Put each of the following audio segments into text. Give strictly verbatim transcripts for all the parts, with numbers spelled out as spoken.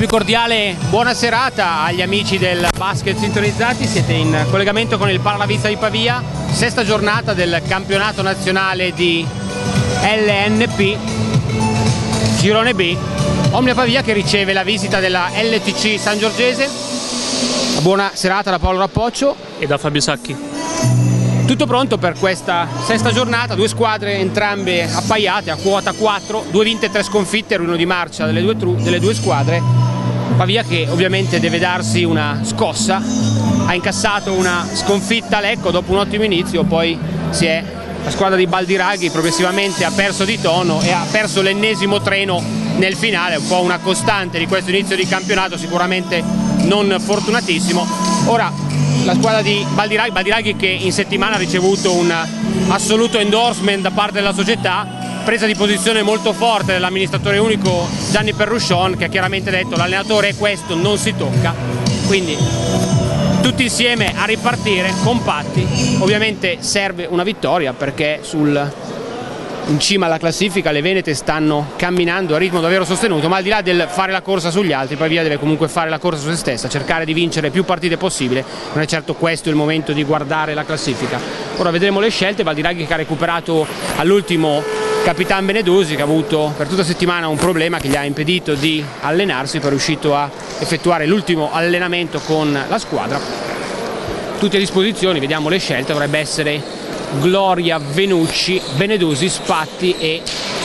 più cordiale buona serata agli amici del basket sintonizzati. Siete in collegamento con il Parlavista di Pavia, sesta giornata del campionato nazionale di L N P Girone B. Omnia Pavia che riceve la visita della L T C Sangiorgese. Buona serata da Paolo Rappoccio e da Fabio Sacchi. Tutto pronto per questa sesta giornata, due squadre entrambe appaiate a quota quattro, due vinte e tre sconfitte, ruino di marcia delle due, delle due squadre. Pavia che ovviamente deve darsi una scossa, ha incassato una sconfitta a Lecco dopo un ottimo inizio, poi si è, la squadra di Baldiraghi progressivamente ha perso di tono e ha perso l'ennesimo treno nel finale, un po' una costante di questo inizio di campionato, sicuramente non fortunatissimo. Ora la squadra di Baldiraghi, Baldiraghi che in settimana ha ricevuto un assoluto endorsement da parte della società, presa di posizione molto forte dell'amministratore unico Gianni Perruscion, che ha chiaramente detto l'allenatore è questo, non si tocca, quindi tutti insieme a ripartire compatti. Ovviamente serve una vittoria perché sul in cima alla classifica le venete stanno camminando a ritmo davvero sostenuto, ma al di là del fare la corsa sugli altri, Pavia deve comunque fare la corsa su se stessa, cercare di vincere più partite possibile. Non è certo questo il momento di guardare la classifica. Ora vedremo le scelte. Baldiraghi che ha recuperato all'ultimo Capitan Benedusi, che ha avuto per tutta la settimana un problema che gli ha impedito di allenarsi, poi è riuscito a effettuare l'ultimo allenamento con la squadra. Tutti a disposizione, vediamo le scelte. Dovrebbe essere Gloria, Venucci, Benedusi, Spatti e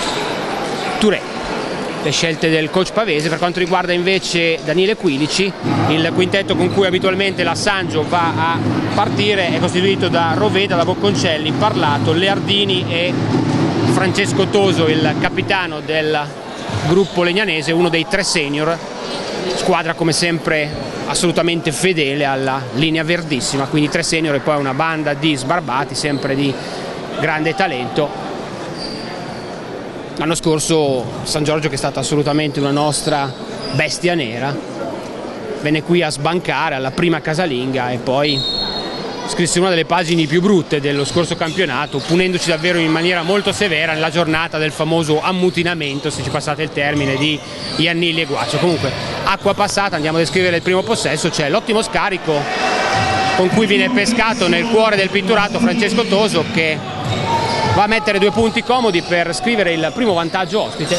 Touré. Le scelte del coach pavese. Per quanto riguarda invece Daniele Quilici, il quintetto con cui abitualmente la Sangio va a partire è costituito da Roveda, da Bocconcelli, Parlato, Leardini e Francesco Toso, il capitano del gruppo legnanese, uno dei tre senior. Squadra come sempre assolutamente fedele alla linea verdissima, quindi tre senior e poi una banda di sbarbati sempre di grande talento. L'anno scorso San Giorgio, che è stata assolutamente una nostra bestia nera, venne qui a sbancare alla prima casalinga e poi scrisse una delle pagine più brutte dello scorso campionato, punendoci davvero in maniera molto severa nella giornata del famoso ammutinamento, se ci passate il termine, di Iannilli e Guaccio. Comunque acqua passata, andiamo a descrivere il primo possesso. C'è l'ottimo scarico con cui viene pescato nel cuore del pitturato Francesco Toso, che va a mettere due punti comodi per scrivere il primo vantaggio ospite.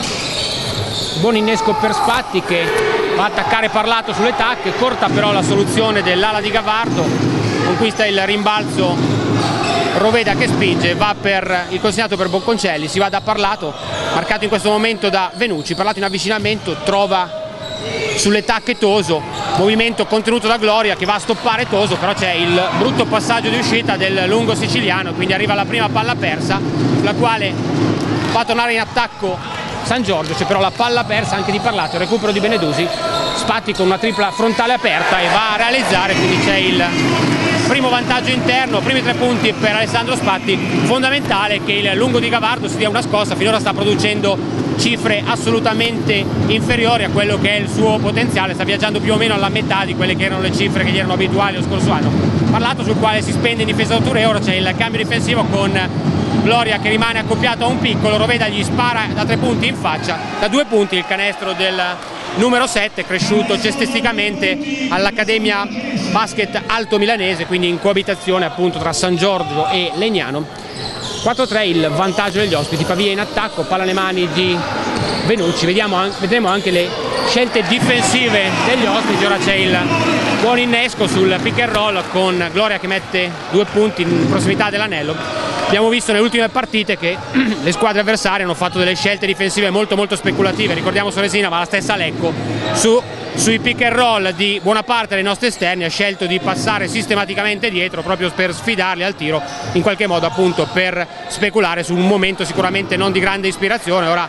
Buon innesco per Spatti che va a attaccare Parlato sulle tacche, corta però la soluzione dell'ala di Gavardo, conquista il rimbalzo Roveda che spinge, va per il consegnato per Bocconcelli, si va da Parlato, marcato in questo momento da Venucci. Parlato in avvicinamento trova sulle tacche Toso, movimento contenuto da Gloria che va a stoppare Toso, però c'è il brutto passaggio di uscita del lungo siciliano, quindi arriva la prima palla persa, sulla quale fa tornare in attacco San Giorgio. C'è però la palla persa anche di Parlato, il recupero di Benedusi, Spatti con una tripla frontale aperta e va a realizzare, quindi c'è il primo vantaggio interno, primi tre punti per Alessandro Spatti. Fondamentale che il lungo di Gavardo si dia una scossa, finora sta producendo cifre assolutamente inferiori a quello che è il suo potenziale, sta viaggiando più o meno alla metà di quelle che erano le cifre che gli erano abituali lo scorso anno. Parlato, sul quale si spende in difesa da Touré. Ora c'è il cambio difensivo con Gloria che rimane accoppiato a un piccolo, Roveda gli spara da tre punti in faccia, da due punti il canestro del numero sette, cresciuto cestisticamente all'Accademia Basket Alto Milanese, quindi in coabitazione appunto tra San Giorgio e Legnano. quattro tre il vantaggio degli ospiti. Pavia in attacco, palla alle mani di Venucci. Vediamo, vedremo anche le scelte difensive degli ospiti. Ora c'è il buon innesco sul pick and roll con Gloria che mette due punti in prossimità dell'anello. Abbiamo visto nelle ultime partite che le squadre avversarie hanno fatto delle scelte difensive molto molto speculative. Ricordiamo Soresina, ma la stessa Lecco su, sui pick and roll di buona parte dei nostri esterni ha scelto di passare sistematicamente dietro proprio per sfidarli al tiro, in qualche modo appunto per speculare su un momento sicuramente non di grande ispirazione. Ora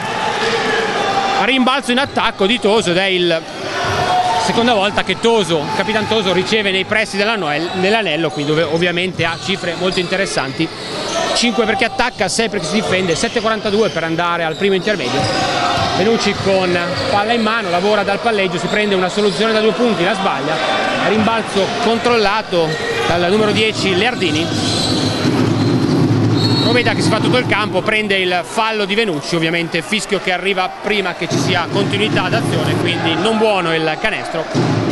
rimbalzo in attacco di Toso ed è il seconda volta che Toso, Capitan Toso, riceve nei pressi dell'anello, qui dove ovviamente ha cifre molto interessanti. cinque perché attacca, sei perché si difende, sette quarantadue per andare al primo intermedio. Venucci con palla in mano, lavora dal palleggio, si prende una soluzione da due punti, la sbaglia. Rimbalzo controllato dal numero dieci Leardini. Roveda che si fa tutto il campo, prende il fallo di Venucci, ovviamente fischio che arriva prima che ci sia continuità d'azione, quindi non buono il canestro.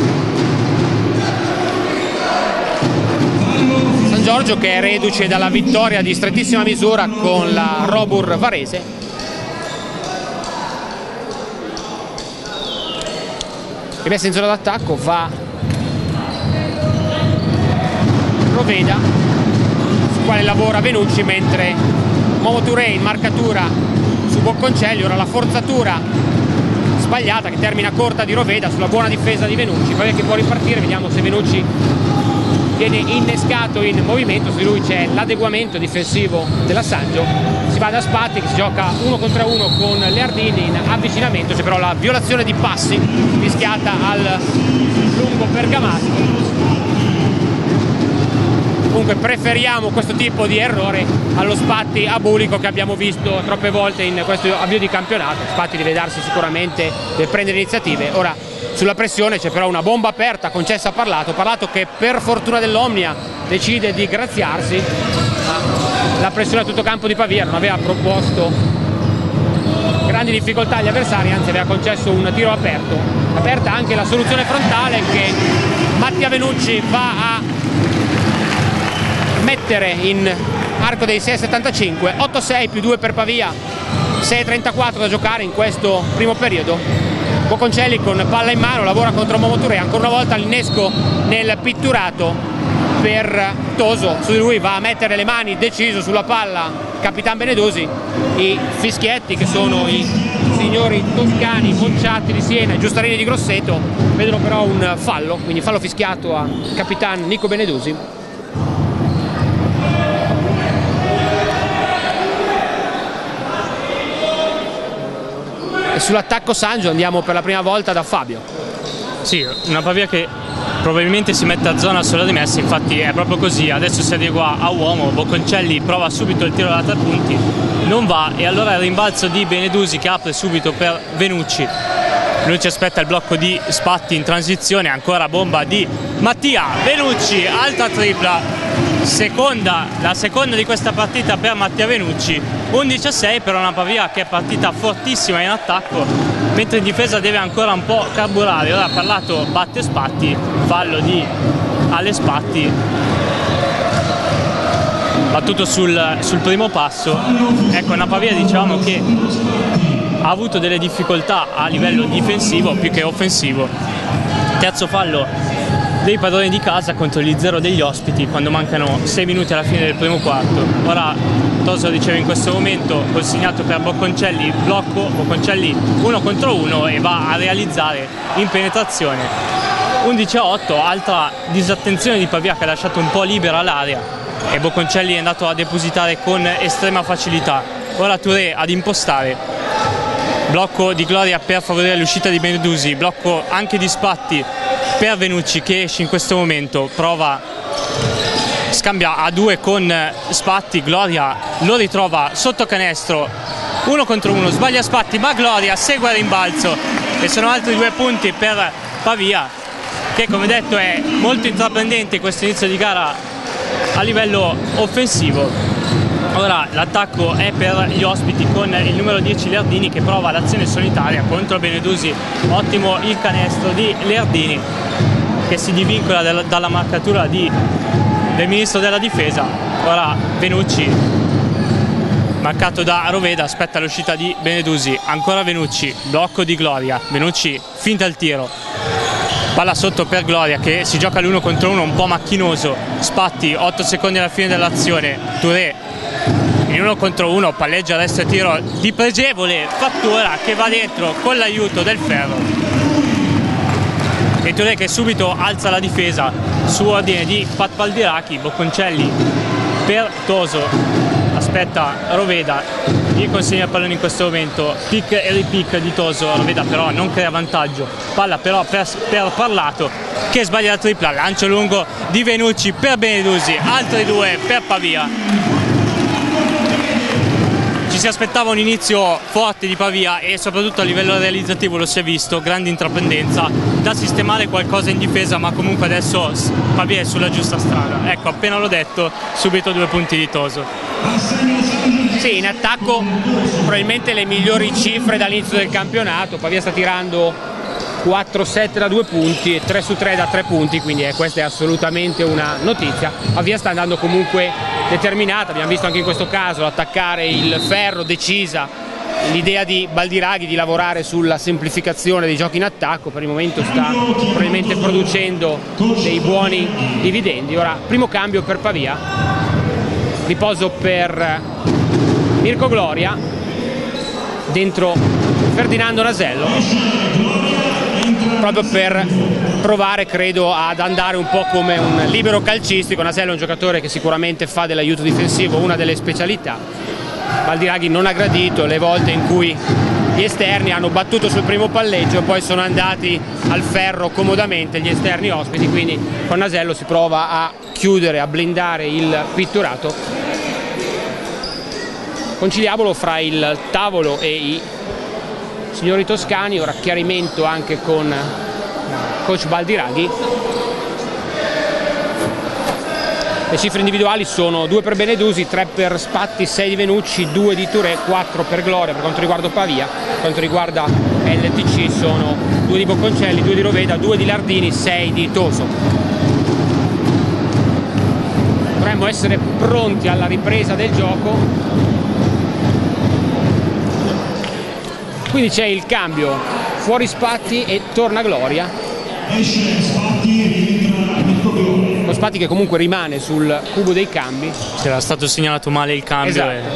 San Giorgio che è reduce dalla vittoria di strettissima misura con la Robur Varese. Rimessa in zona d'attacco va Roveda, su quale lavora Venucci, mentre Momo Touré in marcatura su Bocconcelli. Ora la forzatura sbagliata che termina corta di Roveda sulla buona difesa di Venucci, poi che può ripartire. Vediamo se Venucci viene innescato in movimento. Su di lui c'è l'adeguamento difensivo della Sangio. Si va da Spatti che si gioca uno contro uno con Leardini in avvicinamento, c'è però la violazione di passi fischiata al lungo bergamasco. Comunque preferiamo questo tipo di errore allo Spatti abulico che abbiamo visto troppe volte in questo avvio di campionato. Spatti deve darsi sicuramente, deve prendere iniziative. Ora sulla pressione c'è però una bomba aperta concessa a Parlato, Parlato che per fortuna dell'Omnia decide di graziarsi. La pressione a tutto campo di Pavia non aveva proposto grandi difficoltà agli avversari, anzi aveva concesso un tiro aperto. Aperta anche la soluzione frontale che Mattia Venucci va a mettere in arco dei sei virgola settantacinque. Otto sei più due per Pavia, sei virgola trentaquattro da giocare in questo primo periodo. Bocconcelli con palla in mano lavora contro Momo Touré, ancora una volta l'innesco nel pitturato per Toso. Su di lui va a mettere le mani deciso sulla palla Capitan Benedusi. I fischietti, che sono i signori toscani Monciatti di Siena e Giustarini di Grosseto, vedono però un fallo, quindi fallo fischiato a Capitan Nico Benedusi. E sull'attacco Sangio andiamo per la prima volta da Fabio. Sì, una Pavia che probabilmente si mette a zona sulla rimessa, infatti è proprio così. Adesso si adegua a uomo, Bocconcelli prova subito il tiro da tre punti, non va, e allora il rimbalzo di Benedusi che apre subito per Venucci. Venucci aspetta il blocco di Spatti in transizione, ancora bomba di Mattia Venucci, altra tripla. Seconda, la seconda di questa partita per Mattia Venucci, undici a sei per una Pavia che è partita fortissima in attacco, mentre in difesa deve ancora un po' carburare. Ora Parlato batte Spatti, fallo di Ale Spatti, battuto sul, sul primo passo. Ecco, una Pavia diciamo che ha avuto delle difficoltà a livello difensivo più che offensivo. Terzo fallo dei padroni di casa contro gli zero degli ospiti quando mancano sei minuti alla fine del primo quarto. Ora Toso riceve in questo momento consegnato per Bocconcelli, blocco, Bocconcelli uno contro uno e va a realizzare in penetrazione. undici a otto, altra disattenzione di Pavia che ha lasciato un po' libera l'area e Bocconcelli è andato a depositare con estrema facilità. Ora Touré ad impostare, blocco di Gloria per favorire l'uscita di Benedusi, blocco anche di Spatti per Venucci che esce in questo momento, prova, scambia a due con Spatti, Gloria lo ritrova sotto canestro, uno contro uno, sbaglia Spatti ma Gloria segue il rimbalzo e sono altri due punti per Pavia che, come detto, è molto intraprendente in questo inizio di gara a livello offensivo. Ora l'attacco è per gli ospiti con il numero dieci Leardini che prova l'azione solitaria contro Benedusi. Ottimo il canestro di Leardini che si divincola del, dalla marcatura di, del ministro della difesa. Ora Venucci marcato da Roveda, aspetta l'uscita di Benedusi, ancora Venucci, blocco di Gloria, Venucci finta il tiro, palla sotto per Gloria che si gioca l'uno contro uno un po' macchinoso. Spatti, otto secondi alla fine dell'azione, Touré in uno contro uno, palleggia adesso il tiro di pregevole fattura che va dentro con l'aiuto del ferro. E Touré che subito alza la difesa su ordine di Pat Baldiraki. Bocconcelli per Toso, aspetta Roveda, gli consegna il pallone in questo momento, pick e ripick di Toso, Roveda però non crea vantaggio, palla però per, per Parlato che sbaglia la tripla, lancio lungo di Venucci per Benedusi, altri due per Pavia. Ci ci si aspettava un inizio forte di Pavia e soprattutto a livello realizzativo lo si è visto, grande intraprendenza, da sistemare qualcosa in difesa, ma comunque adesso Pavia è sulla giusta strada. Ecco, appena l'ho detto, subito due punti di Toso. Sì, in attacco probabilmente le migliori cifre dall'inizio del campionato. Pavia sta tirando quattro sette da due punti e tre su tre da tre punti, quindi eh, questa è assolutamente una notizia. Pavia sta andando comunque determinata, abbiamo visto anche in questo caso attaccare il ferro, decisa, l'idea di Baldiraghi di lavorare sulla semplificazione dei giochi in attacco, per il momento sta probabilmente producendo dei buoni dividendi. Ora primo cambio per Pavia, riposo per Mirko Gloria, dentro Ferdinando Nasello, proprio per provare, credo, ad andare un po' come un libero calcistico. Nasello è un giocatore che sicuramente fa dell'aiuto difensivo una delle specialità. Baldiraghi non ha gradito le volte in cui gli esterni hanno battuto sul primo palleggio e poi sono andati al ferro comodamente gli esterni ospiti, quindi con Nasello si prova a chiudere, a blindare il pitturato. Conciliabolo fra il tavolo e i signori toscani. Ora chiarimento anche con coach Baldiraghi. Le cifre individuali sono due per Benedusi, tre per Spatti, sei di Venucci, due di Touré, quattro per Gloria per quanto riguarda Pavia. Per quanto riguarda L T C sono due di Bocconcelli, due di Roveda, due di Lardini, sei di Toso. Dovremmo essere pronti alla ripresa del gioco. Quindi c'è il cambio, fuori Spatti e torna Gloria. Lo Spatti che comunque rimane sul cubo dei cambi. C'era stato segnalato male il cambio. Esatto. E...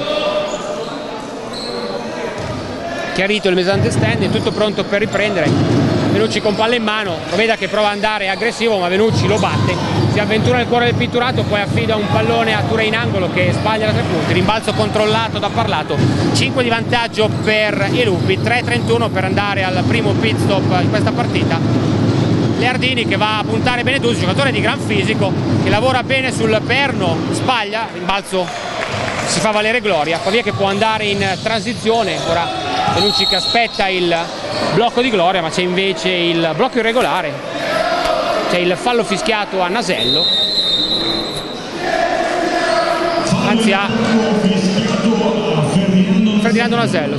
chiarito il mesante stand, è tutto pronto per riprendere. Venucci con palla in mano, Roveda che prova ad andare aggressivo ma Venucci lo batte. Si avventura nel cuore del pitturato, poi affida un pallone a Touré in angolo che sbaglia da tre punti, rimbalzo controllato da Parlato, cinque di vantaggio per i Lupi, tre trentuno per andare al primo pit stop in questa partita. Leardini che va a puntare Benedusi, giocatore di gran fisico, che lavora bene sul perno, sbaglia, rimbalzo si fa valere Gloria. Pavia che può andare in transizione, ora Venucci che aspetta il blocco di Gloria, ma c'è invece il blocco irregolare, c'è il fallo fischiato a Nasello, anzi a Ferdinando Nasello.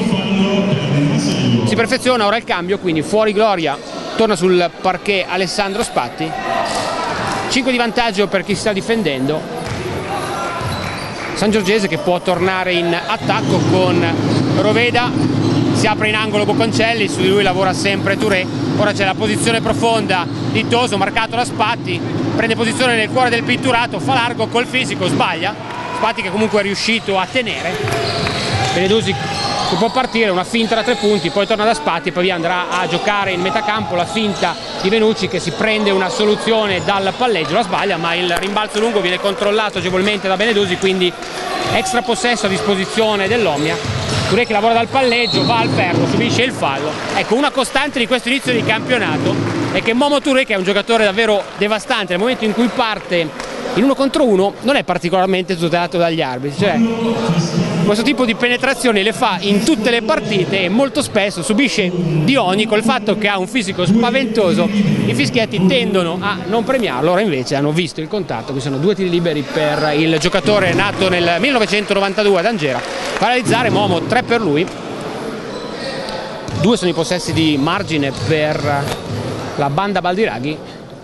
Si perfeziona ora il cambio, quindi fuori Gloria, torna sul parquet Alessandro Spatti, cinque di vantaggio per chi sta difendendo. Sangiorgese che può tornare in attacco con Roveda, si apre in angolo Bocconcelli, su di lui lavora sempre Touré. Ora c'è la posizione profonda di Toso, marcato da Spatti, prende posizione nel cuore del pitturato, fa largo col fisico, sbaglia. Spatti che comunque è riuscito a tenere. Benedusi che può partire, una finta da tre punti, poi torna da Spatti e poi via andrà a giocare in metacampo la finta di Venucci che si prende una soluzione dal palleggio, la sbaglia, ma il rimbalzo lungo viene controllato agevolmente da Benedusi, quindi extra possesso a disposizione dell'Omnia. Touré che lavora dal palleggio, va al ferro, subisce il fallo. Ecco, una costante di questo inizio di campionato è che Momo Touré, che è un giocatore davvero devastante, nel momento in cui parte in uno contro uno non è particolarmente tutelato dagli arbitri, cioè questo tipo di penetrazioni le fa in tutte le partite e molto spesso subisce di ogni, col fatto che ha un fisico spaventoso. I fischietti tendono a non premiarlo, ora invece hanno visto il contatto, che sono due tiri liberi per il giocatore nato nel millenovecentonovantadue ad Angera. Va a realizzare Momo, tre per lui, due sono i possessi di margine per la banda Baldiraghi.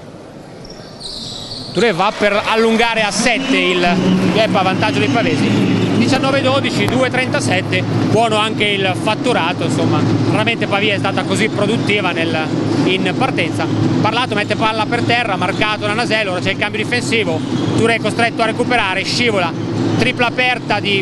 Touré va per allungare a sette il gap a vantaggio dei pavesi, diciannove dodici, due trentasette, buono anche il fatturato, insomma raramente Pavia è stata così produttiva nel, in partenza. Parlato mette palla per terra, marcato da Nasello, ora c'è il cambio difensivo, Touré è costretto a recuperare, scivola, tripla aperta di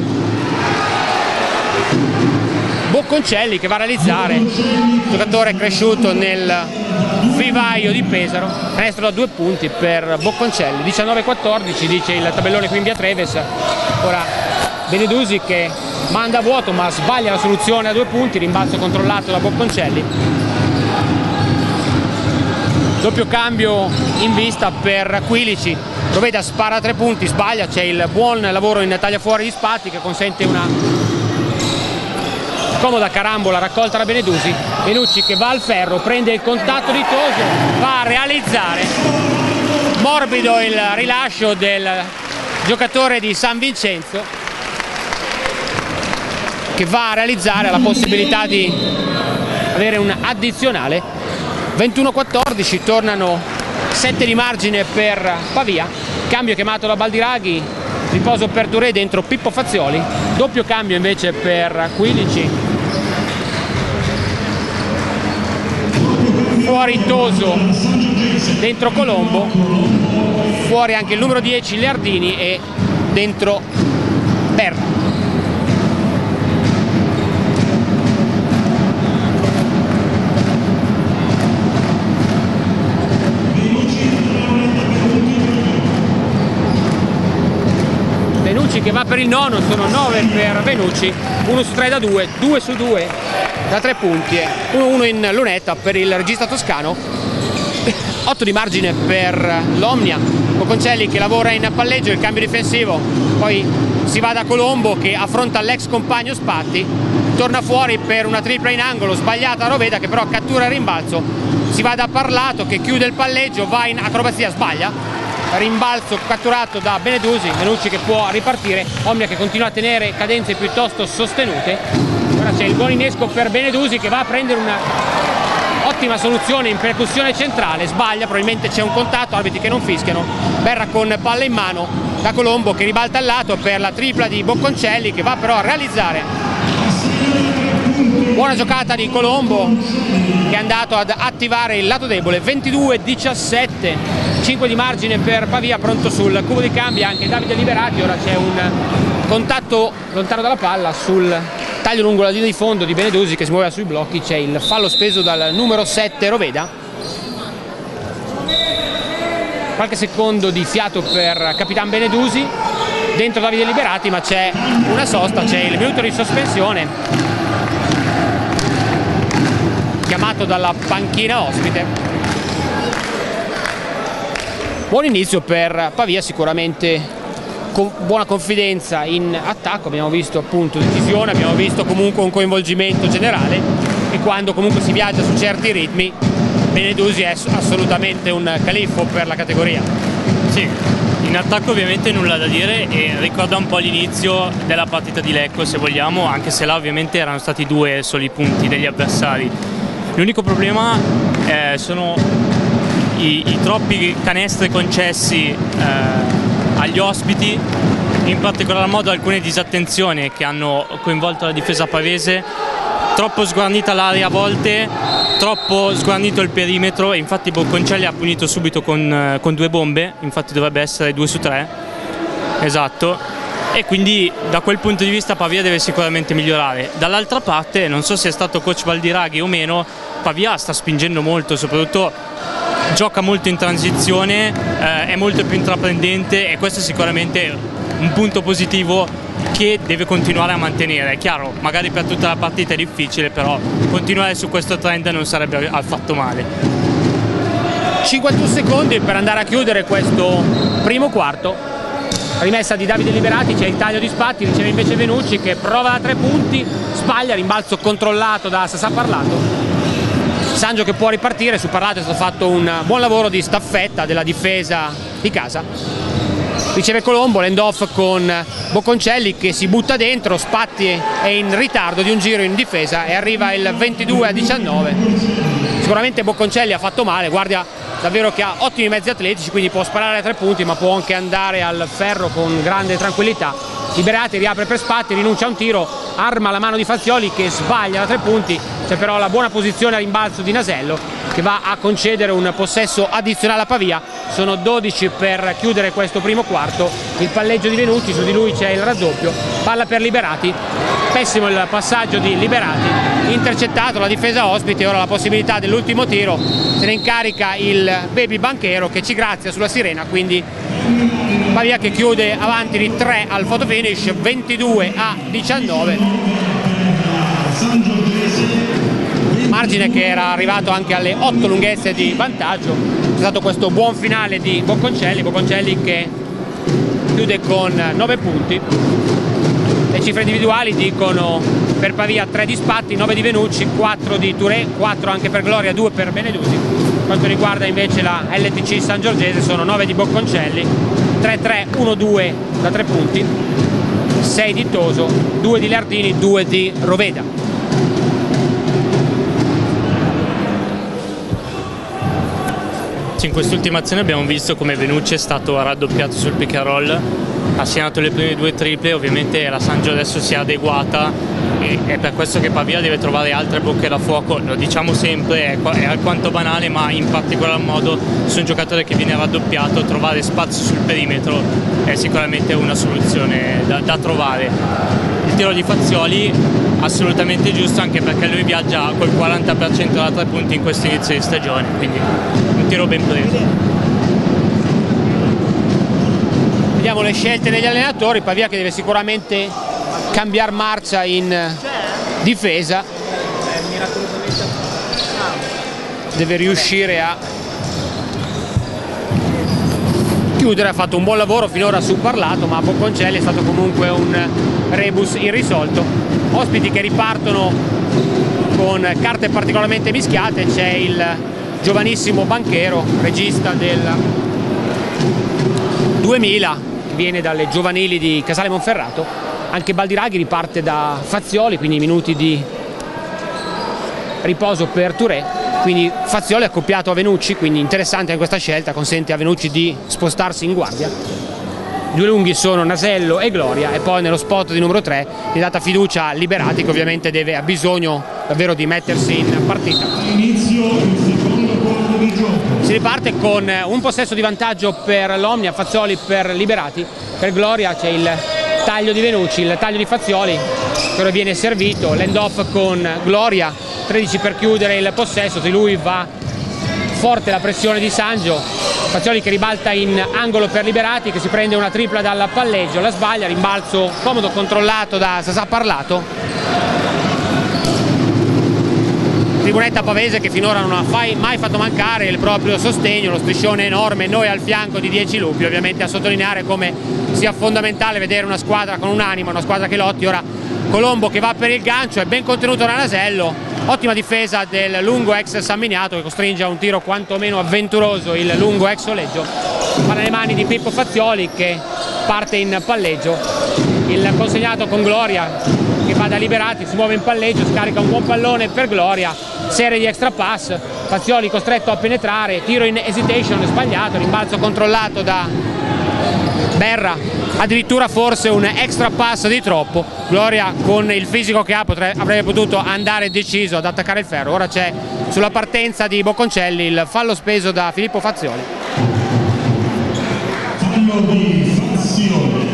Bocconcelli che va a realizzare, giocatore cresciuto nel vivaio di Pesaro, canestro da due punti per Bocconcelli, diciannove quattordici dice il tabellone qui in via Treves. Ora Benedusi che manda a vuoto ma sbaglia la soluzione a due punti, rimbalzo controllato da Bocconcelli. Doppio cambio in vista per Quilici, Roveda spara a tre punti, sbaglia, c'è il buon lavoro in taglia fuori di Spatti che consente una Scomoda carambola raccolta da Benedusi, Benucci che va al ferro, prende il contatto di Toso, va a realizzare, morbido il rilascio del giocatore di San Vincenzo che va a realizzare la possibilità di avere un addizionale. ventuno a quattordici, tornano sette di margine per Pavia, cambio chiamato da Baldiraghi, riposo per Touré dentro Pippo Fazioli, doppio cambio invece per quindici, fuori Toso, dentro Colombo, fuori anche il numero dieci Leardini e dentro Berra. Benucci che va per il nono, sono nove per Benucci, uno su tre da due, due su due da tre punti, uno uno in lunetta per il regista toscano, otto di margine per l'Omnia, Bocconcelli che lavora in palleggio, il cambio difensivo, poi si va da Colombo che affronta l'ex compagno Spatti, torna fuori per una tripla in angolo, sbagliata a Roveda che però cattura il rimbalzo, si va da Parlato che chiude il palleggio, va in acrobazia, sbaglia, rimbalzo catturato da Benedusi, Benucci che può ripartire, Omnia che continua a tenere cadenze piuttosto sostenute, ora c'è il buon innesco per Benedusi che va a prendere una ottima soluzione in percussione centrale, sbaglia, probabilmente c'è un contatto, arbitri che non fischiano, Berra con palla in mano da Colombo che ribalta al lato per la tripla di Bocconcelli che va però a realizzare, buona giocata di Colombo che è andato ad attivare il lato debole, ventidue a diciassette, cinque di margine per Pavia, pronto sul cubo di cambi anche Davide Liberati, ora c'è un contatto lontano dalla palla sul taglio lungo la linea di fondo di Benedusi che si muoveva sui blocchi, c'è il fallo speso dal numero sette Roveda, qualche secondo di fiato per Capitan Benedusi, dentro Davide Liberati ma c'è una sosta, c'è il minuto di sospensione chiamato dalla panchina ospite. Buon inizio per Pavia, sicuramente con buona confidenza in attacco, abbiamo visto appunto decisione, abbiamo visto comunque un coinvolgimento generale e quando comunque si viaggia su certi ritmi Benedusi è assolutamente un califfo per la categoria. Sì, in attacco ovviamente nulla da dire e ricorda un po' l'inizio della partita di Lecco se vogliamo, anche se là ovviamente erano stati due soli punti degli avversari. L'unico problema eh, sono I, i troppi canestri concessi eh, agli ospiti, in particolar modo alcune disattenzioni che hanno coinvolto la difesa pavese, troppo sguarnita l'area a volte, troppo sguarnito il perimetro e infatti Bocconcelli ha punito subito con, con due bombe, infatti dovrebbe essere due su tre, esatto, e quindi da quel punto di vista Pavia deve sicuramente migliorare. Dall'altra parte, non so se è stato coach Baldiraghi o meno, Pavia sta spingendo molto, soprattutto gioca molto in transizione, eh, è molto più intraprendente e questo è sicuramente un punto positivo che deve continuare a mantenere. È chiaro, magari per tutta la partita è difficile, però continuare su questo trend non sarebbe affatto male. cinquantuno secondi per andare a chiudere questo primo quarto, rimessa di Davide Liberati, c'è il taglio di Spatti, riceve invece Benucci che prova da tre punti, sbaglia, rimbalzo controllato da Sassà Parlato, Sangio che può ripartire, su Parlato è stato fatto un buon lavoro di staffetta della difesa di casa, riceve Colombo, l'end off con Bocconcelli che si butta dentro, Spatti è in ritardo di un giro in difesa e arriva il ventidue a diciannove, sicuramente Bocconcelli ha fatto male, guardia davvero che ha ottimi mezzi atletici, quindi può sparare a tre punti ma può anche andare al ferro con grande tranquillità. Liberati, riapre per Spatti, rinuncia a un tiro, arma la mano di Fazioli che sbaglia da tre punti, c'è però la buona posizione a rimbalzo di Nasello che va a concedere un possesso addizionale a Pavia, sono dodici per chiudere questo primo quarto, il palleggio di Benucci, su di lui c'è il raddoppio, palla per Liberati, pessimo il passaggio di Liberati, intercettato la difesa ospite, ora la possibilità dell'ultimo tiro, se ne incarica il baby Banchero che ci grazia sulla sirena, quindi Pavia che chiude avanti di tre al photo finish, ventidue a diciannove, margine che era arrivato anche alle otto lunghezze di vantaggio. C'è stato questo buon finale di Bocconcelli, Bocconcelli che chiude con nove punti, le cifre individuali dicono per Pavia, tre di Spatti, nove di Venucci, quattro di Touré, quattro anche per Gloria, due per Benedusi. Per quanto riguarda invece la L T C Sangiorgese sono nove di Bocconcelli, tre tre, uno due da tre punti, sei di Toso, due di Lardini, due di Roveda. In quest'ultima azione abbiamo visto come Venucci è stato raddoppiato sul pick and roll, ha segnato le prime due triple, ovviamente la Sangio adesso si è adeguata e è per questo che Pavia deve trovare altre bocche da fuoco, lo diciamo sempre, è, è alquanto banale, ma in particolar modo su un giocatore che viene raddoppiato trovare spazio sul perimetro è sicuramente una soluzione da, da trovare. Il tiro di Fazioli assolutamente giusto, anche perché lui viaggia col quaranta per cento da tre punti in questo inizio di stagione, quindi un tiro ben preso. Vediamo le scelte degli allenatori. Pavia che deve sicuramente cambiare marcia in difesa, deve riuscire a chiudere. Ha fatto un buon lavoro finora su Parlato, ma a Bocconcelli è stato comunque un rebus irrisolto. Ospiti che ripartono con carte particolarmente mischiate, c'è il giovanissimo Banchero, regista del duemila, che viene dalle giovanili di Casale Monferrato. Anche Baldiraghi riparte da Fazioli, quindi minuti di riposo per Touré, quindi Fazioli accoppiato a Venucci, quindi interessante anche questa scelta, consente a Venucci di spostarsi in guardia. I due lunghi sono Nasello e Gloria, e poi nello spot di numero tre è data fiducia a Liberati, che ovviamente deve, ha bisogno davvero di mettersi in partita. Si riparte con un possesso di vantaggio per l'Omnia, Fazioli per Liberati. Per Gloria c'è il taglio di Venucci, il taglio di Fazioli, però viene servito, l'end off con Gloria, tredici per chiudere il possesso. Di lui va forte la pressione di Sangio, Fazioli che ribalta in angolo per Liberati, che si prende una tripla dal palleggio, la sbaglia, rimbalzo comodo controllato da Sasà Parlato. Tribunetta pavese che finora non ha mai fatto mancare il proprio sostegno, lo striscione enorme, noi al fianco di dieci lupi, ovviamente a sottolineare come sia fondamentale vedere una squadra con un'anima, una squadra che lotti. Ora Colombo che va per il gancio, è ben contenuto da Nasello, ottima difesa del lungo ex San Miniato che costringe a un tiro quantomeno avventuroso il lungo ex Oleggio. Va nelle mani di Pippo Fazioli che parte in palleggio, il consegnato con Gloria che va da Liberati, si muove in palleggio, scarica un buon pallone per Gloria, serie di extra pass, Fazioli costretto a penetrare, tiro in hesitation sbagliato, rimbalzo controllato da Berra, addirittura forse un extra pass di troppo. Gloria con il fisico che ha potrebbe, avrebbe potuto andare deciso ad attaccare il ferro. Ora c'è sulla partenza di Bocconcelli il fallo speso da Filippo Fazioli. Fallo di Fazioli.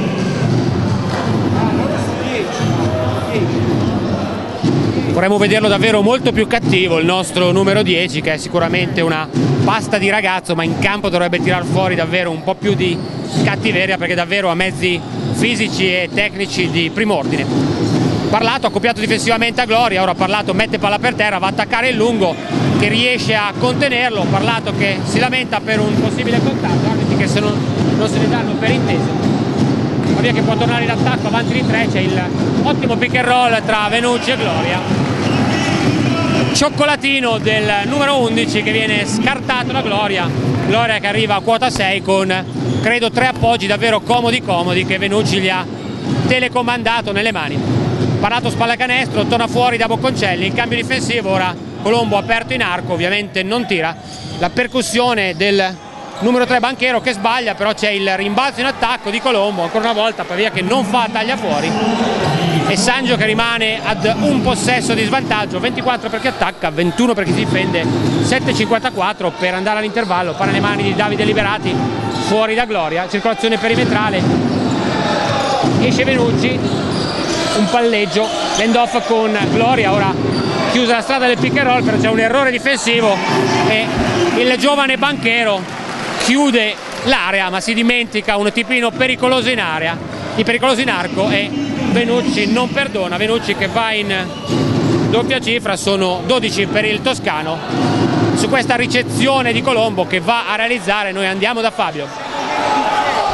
Vorremmo vederlo davvero molto più cattivo, il nostro numero dieci, che è sicuramente una pasta di ragazzo, ma in campo dovrebbe tirar fuori davvero un po' più di cattiveria, perché davvero ha mezzi fisici e tecnici di prim'ordine. Parlato accoppiato difensivamente a Gloria, ora Parlato mette palla per terra, va a attaccare il lungo che riesce a contenerlo, Parlato che si lamenta per un possibile contatto, arbitri che se non, non se ne danno per inteso. Pavia che può tornare in attacco avanti di tre, c'è il ottimo pick and roll tra Venucci e Gloria. Cioccolatino del numero undici che viene scartato da Gloria, Gloria che arriva a quota sei con credo tre appoggi davvero comodi comodi che Venucci gli ha telecomandato nelle mani. Parlato spallacanestro, torna fuori da Bocconcelli, il cambio difensivo, ora Colombo aperto in arco, ovviamente non tira, la percussione del numero tre Banchero che sbaglia, però c'è il rimbalzo in attacco di Colombo, ancora una volta Pavia che non fa taglia fuori e Sangio che rimane ad un possesso di svantaggio, ventiquattro per chi attacca, ventuno per chi si difende, sette cinquantaquattro per andare all'intervallo, palla nelle mani di Davide Liberati, fuori da Gloria, circolazione perimetrale, esce Venucci, un palleggio, l'end off con Gloria, ora chiusa la strada del pick and roll, però c'è un errore difensivo e il giovane Banchero chiude l'area, ma si dimentica un tipino pericoloso in area, di pericoloso in arco, e Venucci non perdona. Venucci che va in doppia cifra, sono dodici per il toscano. Su questa ricezione di Colombo che va a realizzare noi andiamo da Fabio.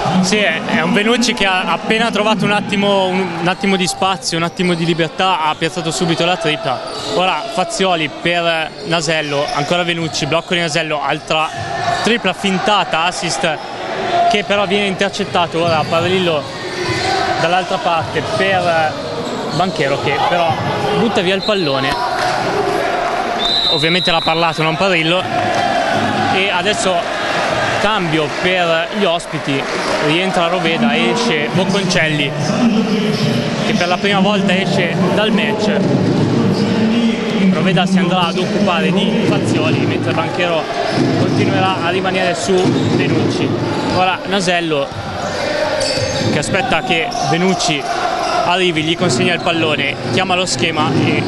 Sì, è un Venucci che ha appena trovato un attimo, un, un attimo di spazio, un attimo di libertà, ha piazzato subito la tripla. Ora Fazioli per Nasello, ancora Venucci, blocco di Nasello, altra tripla fintata, assist che però viene intercettato. Ora Parrillo dall'altra parte per Banchero che però butta via il pallone, ovviamente l'ha parlato, non Parrillo, e adesso cambio per gli ospiti, rientra Roveda, esce Bocconcelli che per la prima volta esce dal match. Roveda si andrà ad occupare di Fazioli mentre Banchero continuerà a rimanere su Venucci. Ora Nasello che aspetta che Venucci arrivi, gli consegna il pallone, chiama lo schema e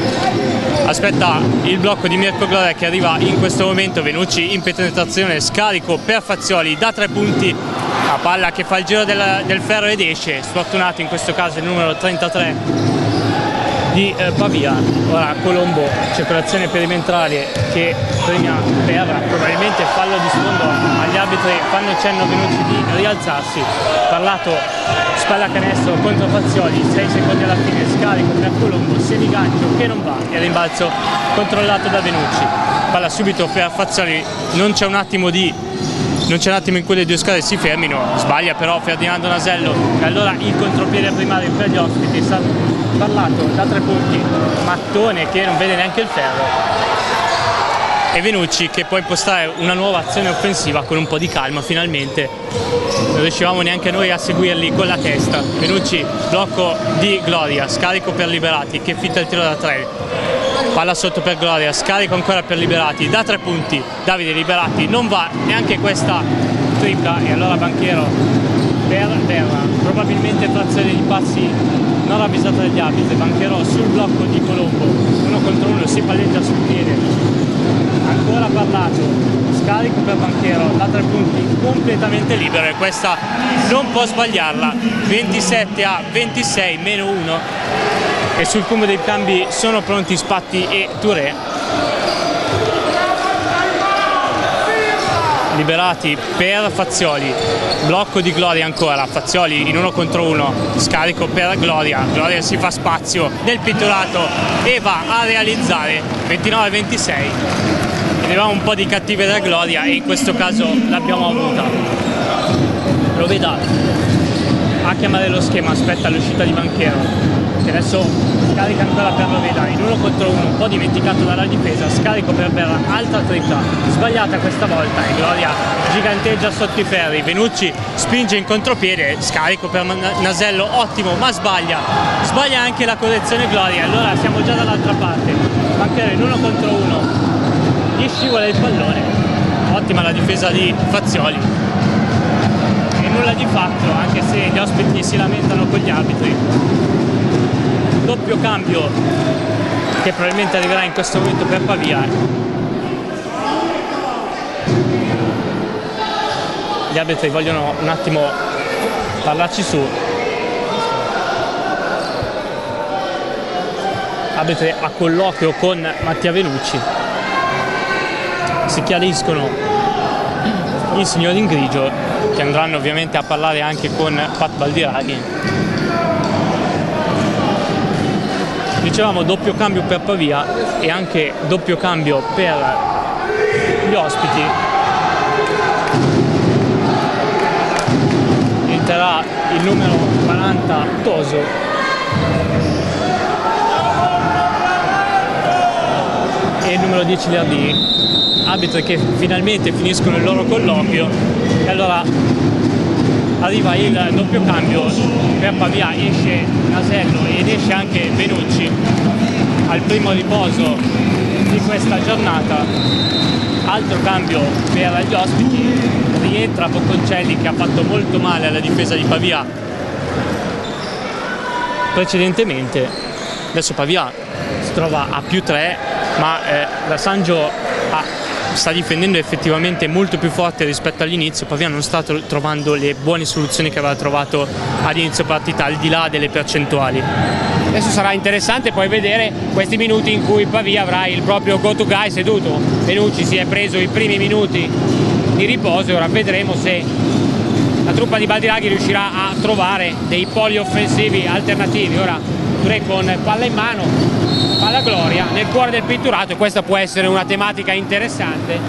aspetta il blocco di Mirko Gloria che arriva in questo momento. Venucci in penetrazione, scarico per Fazioli da tre punti, la palla che fa il giro del, del ferro ed esce, sfortunato in questo caso il numero trentatré di eh, Pavia. Ora Colombo, circolazione perimetrale che premia per probabilmente fallo di sfondo, agli arbitri fanno cenno a Venucci di rialzarsi. Parlato, spalla canestro contro Fazioli, sei secondi alla fine, scarico per Colombo, semigancio che non va e rimbalzo controllato da Venucci. Palla subito per Fazioli, non c'è un attimo di non c'è un attimo in cui le due squadre si fermino, sbaglia però Ferdinando Nasello e allora il contropiede primario per gli ospiti. Parlato da tre punti, Mattone che non vede neanche il ferro e Venucci che può impostare una nuova azione offensiva con un po' di calma. Finalmente non riuscivamo neanche noi a seguirli con la testa. Venucci, blocco di Gloria, scarico per Liberati che fitta il tiro da tre, palla sotto per Gloria, scarico ancora per Liberati da tre punti, Davide Liberati non va neanche questa tripla e allora Banchero per Verra, probabilmente frazione di passi non ravvisata dagli arbitri. Banchero sul blocco di Colombo, uno contro uno, si palleggia sul piede, ancora Parlato, scarico per Banchero da tre punti, completamente libero e questa non può sbagliarla. Ventisette a ventisei, meno uno e sul cumulo dei cambi sono pronti Spatti e Touré. Liberati per Fazioli, blocco di Gloria ancora, Fazioli in uno contro uno, scarico per Gloria, Gloria si fa spazio nel pitturato e va a realizzare. Ventinove a ventisei, vedevamo un po' di cattiveria da Gloria e in questo caso l'abbiamo avuta. Lo veda a chiamare lo schema, aspetta l'uscita di Banchero che adesso scarica ancora per Roveda in uno contro uno, un po' dimenticato dalla difesa, scarico per Verra, altra tripla sbagliata questa volta e Gloria giganteggia sotto i ferri. Venucci spinge in contropiede, scarico per Nasello, ottimo ma sbaglia, sbaglia anche la correzione Gloria, allora siamo già dall'altra parte. Banchero in uno contro uno, gli scivola il pallone, ottima la difesa di Fazioli e nulla di fatto anche se gli ospiti si lamentano con gli arbitri. Doppio cambio che probabilmente arriverà in questo momento per Pavia. Gli arbitri vogliono un attimo parlarci su. Arbitri a colloquio con Mattia Venucci. Si chiariscono i signori in grigio che andranno ovviamente a parlare anche con Pat Baldiraghi. Dicevamo doppio cambio per Pavia e anche doppio cambio per gli ospiti. Entrerà il numero quaranta Toso e il numero dieci Lerdi, arbitri che finalmente finiscono il loro colloquio e allora arriva il doppio cambio per Pavia, esce Nasello ed esce anche Venucci al primo riposo di questa giornata. Altro cambio per gli ospiti, rientra Bocconcelli che ha fatto molto male alla difesa di Pavia precedentemente. Adesso Pavia si trova a più tre ma eh, la Sangio ha sta difendendo effettivamente molto più forte rispetto all'inizio. Pavia non sta trovando le buone soluzioni che aveva trovato all'inizio partita, al di là delle percentuali. Adesso sarà interessante poi vedere questi minuti in cui Pavia avrà il proprio go to guy seduto. Venucci si è preso i primi minuti di riposo e ora vedremo se la truppa di Baldiraghi riuscirà a trovare dei poli offensivi alternativi. Ora Touré con palla in mano, palla Gloria nel cuore del pitturato, e questa può essere una tematica interessante.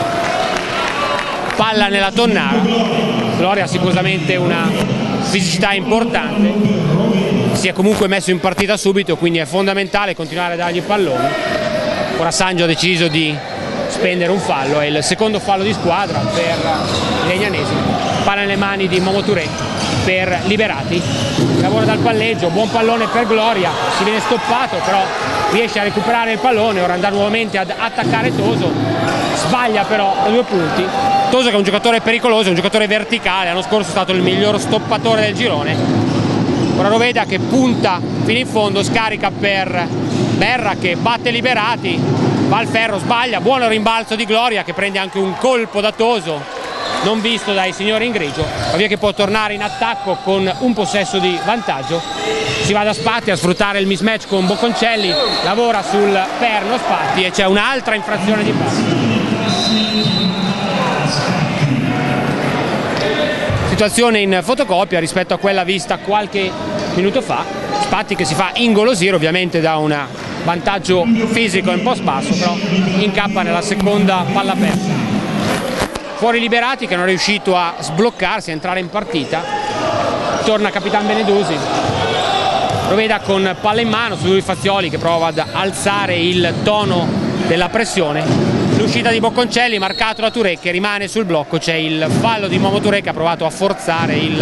Palla nella tonnara, Gloria ha sicuramente una fisicità importante, si è comunque messo in partita subito, quindi è fondamentale continuare a dargli palloni. Ora Sangio ha deciso di spendere un fallo, è il secondo fallo di squadra per i legnanesi. Palla nelle mani di Momo Touré per Liberati, lavora dal palleggio, buon pallone per Gloria, si viene stoppato però riesce a recuperare il pallone. Ora andrà nuovamente ad attaccare Toso, sbaglia però da due punti. Toso, che è un giocatore pericoloso, un giocatore verticale, l'anno scorso è stato il miglior stoppatore del girone. Ora Roveda che punta fino in fondo, scarica per Berra che batte Liberati, va al ferro, sbaglia, buono rimbalzo di Gloria che prende anche un colpo da Toso non visto dai signori in grigio, ma via che può tornare in attacco con un possesso di vantaggio. Si va da Spatti a sfruttare il mismatch con Bocconcelli, lavora sul perno Spatti e c'è un'altra infrazione di passo. Situazione in fotocopia rispetto a quella vista qualche minuto fa. Spatti che si fa ingolosire ovviamente da un vantaggio fisico un po' sbasso, però incappa nella seconda palla persa. Fuori Liberati che non è riuscito a sbloccarsi, a entrare in partita. Torna Capitan Benedusi. Roveda con palla in mano su lui Fazioli che prova ad alzare il tono della pressione. L'uscita di Bocconcelli marcato da Touré che rimane sul blocco. C'è il fallo di Momo Touré che ha provato a forzare il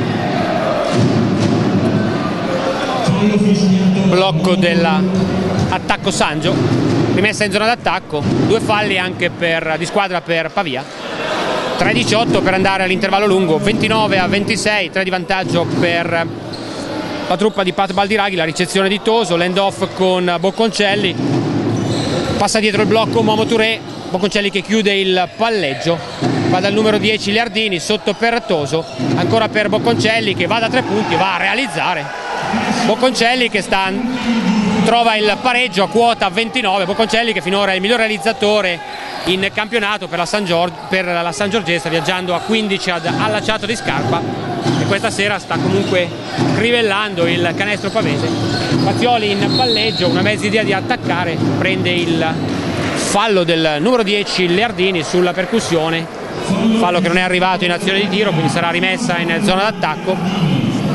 blocco dell'attacco Sangio. Rimessa in zona d'attacco, due falli anche per, di squadra per Pavia. tre diciotto per andare all'intervallo lungo, ventinove a ventisei, tre di vantaggio per la truppa di Pat Baldiraghi. La ricezione di Toso, l'end off con Bocconcelli, passa dietro il blocco Momo Touré, Bocconcelli che chiude il palleggio, va dal numero dieci Liardini, sotto per Toso, ancora per Bocconcelli che va da tre punti, va a realizzare. Bocconcelli che sta, trova il pareggio a quota ventinove, Bocconcelli che finora è il miglior realizzatore in campionato per la San Giorgio, per la San Giorgese, viaggiando a quindici ad allacciato di scarpa, e questa sera sta comunque crivellando il canestro pavese. Fazioli in palleggio, una mezza idea di attaccare, prende il fallo del numero dieci Leardini sulla percussione, fallo che non è arrivato in azione di tiro, quindi sarà rimessa in zona d'attacco.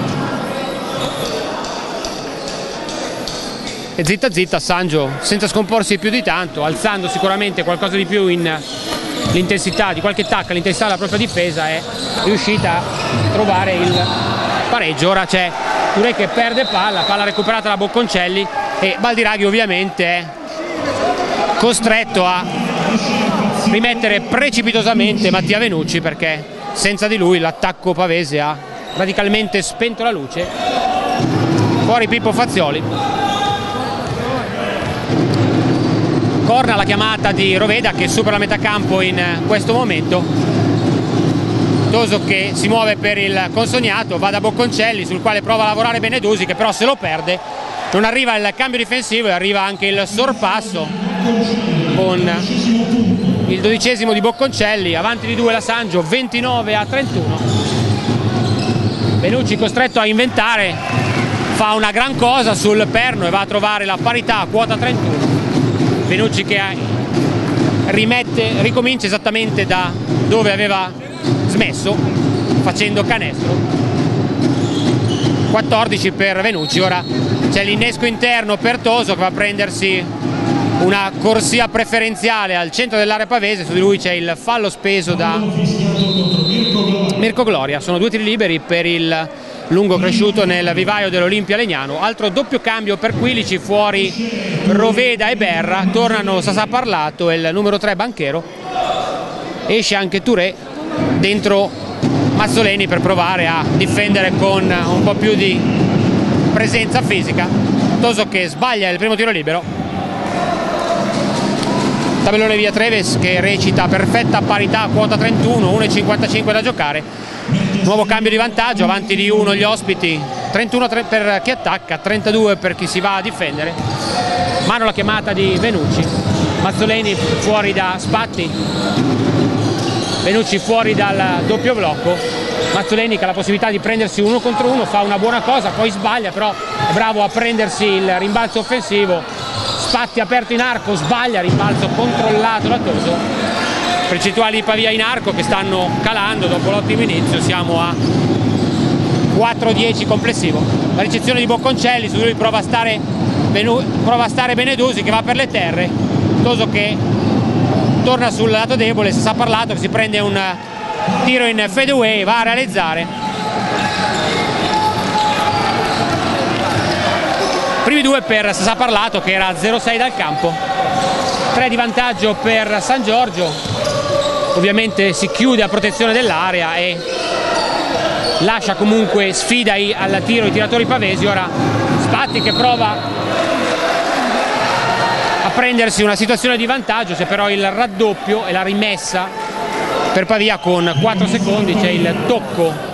E zitta zitta Sangio, senza scomporsi più di tanto, alzando sicuramente qualcosa di più in l'intensità, di qualche tacca, l'intensità della propria difesa, è riuscita a trovare il pareggio. Ora c'è Touré che perde palla, palla recuperata da Bocconcelli e Baldiraghi ovviamente è costretto a rimettere precipitosamente Mattia Venucci, perché senza di lui l'attacco pavese ha radicalmente spento la luce. Fuori Pippo Fazioli. Corna la chiamata di Roveda che supera la metà campo in questo momento. Toso che si muove per il consognato, va da Bocconcelli sul quale prova a lavorare Benedusi che però se lo perde. Non arriva il cambio difensivo e arriva anche il sorpasso con il dodicesimo di Bocconcelli, avanti di due la Sangio, ventinove a trentuno. Benucci costretto a inventare, fa una gran cosa sul perno e va a trovare la parità a quota trentuno. Benucci che rimette, ricomincia esattamente da dove aveva smesso, facendo canestro. quattordici per Venucci. Ora c'è l'innesco interno per Toso che va a prendersi una corsia preferenziale al centro dell'area pavese. Su di lui c'è il fallo speso da Mirko Gloria. Sono due tiri liberi per il lungo cresciuto nel vivaio dell'Olimpia Legnano. Altro doppio cambio per Quilici, fuori Roveda e Berra, tornano Sasà Parlato e il numero tre Banchero. Esce anche Touré, dentro Mazzoleni per provare a difendere con un po' più di presenza fisica. Toso che sbaglia il primo tiro libero. Tabellone via Treves che recita perfetta parità, quota trentuno, uno e cinquantacinque da giocare. Nuovo cambio di vantaggio, avanti di uno gli ospiti, trentuno per chi attacca, trentadue per chi si va a difendere. Mano la chiamata di Venucci, Mazzoleni fuori da Spatti, Venucci fuori dal doppio blocco, Mazzoleni, che ha la possibilità di prendersi uno contro uno, fa una buona cosa, poi sbaglia, però è bravo a prendersi il rimbalzo offensivo. Spatti aperto in arco, sbaglia, rimbalzo controllato da Toso. Percentuali di Pavia in arco che stanno calando dopo l'ottimo inizio, siamo a quattro dieci complessivo. La ricezione di Bocconcelli, su lui prova a stare, prova a stare Benedusi, che va per le terre. Toso che torna sul lato debole, si sa parlato che si prende un tiro in fadeaway, va a realizzare. Primi due per Sasà Parlato, che era a zero sei dal campo. tre di vantaggio per San Giorgio. Ovviamente si chiude a protezione dell'area e lascia comunque sfida al tiro i tiratori pavesi. Ora Spatti che prova a prendersi una situazione di vantaggio, c'è però il raddoppio e la rimessa per Pavia con quattro secondi, c'è il tocco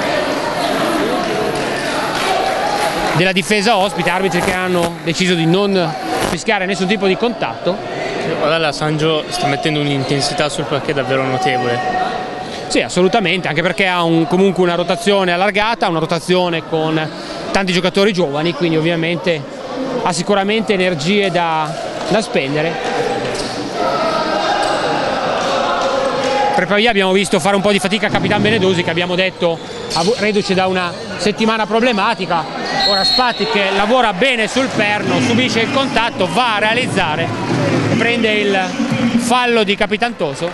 della difesa ospite, arbitri che hanno deciso di non fischiare nessun tipo di contatto. Ora la Sangio sta mettendo un'intensità sul parquet davvero notevole. Sì, assolutamente, anche perché ha un, comunque una rotazione allargata, una rotazione con tanti giocatori giovani, quindi ovviamente ha sicuramente energie da, da spendere. Per Pavia abbiamo visto fare un po' di fatica a Capitan Benedusi, che abbiamo detto reduce da una settimana problematica. Ora Spatti che lavora bene sul perno, subisce il contatto, va a realizzare e prende il fallo di Capitan Toso.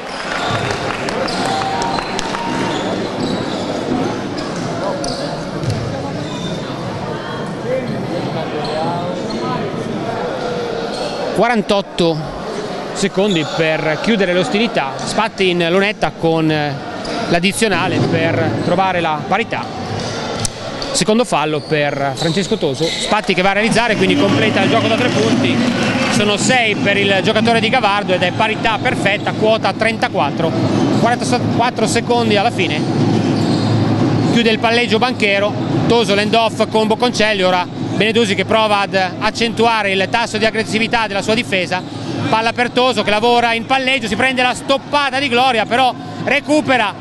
quarantotto secondi per chiudere l'ostilità. Spatti in lunetta con l'addizionale per trovare la parità. Secondo fallo per Francesco Toso. Spatti che va a realizzare, quindi completa il gioco da tre punti. Sono sei per il giocatore di Gavardo ed è parità perfetta, quota trentaquattro. quarantaquattro secondi alla fine. Chiude il palleggio Banchero. Toso l'end off con Bocconcelli. Ora Benedusi che prova ad accentuare il tasso di aggressività della sua difesa. Palla per Toso che lavora in palleggio, si prende la stoppata di Gloria, però recupera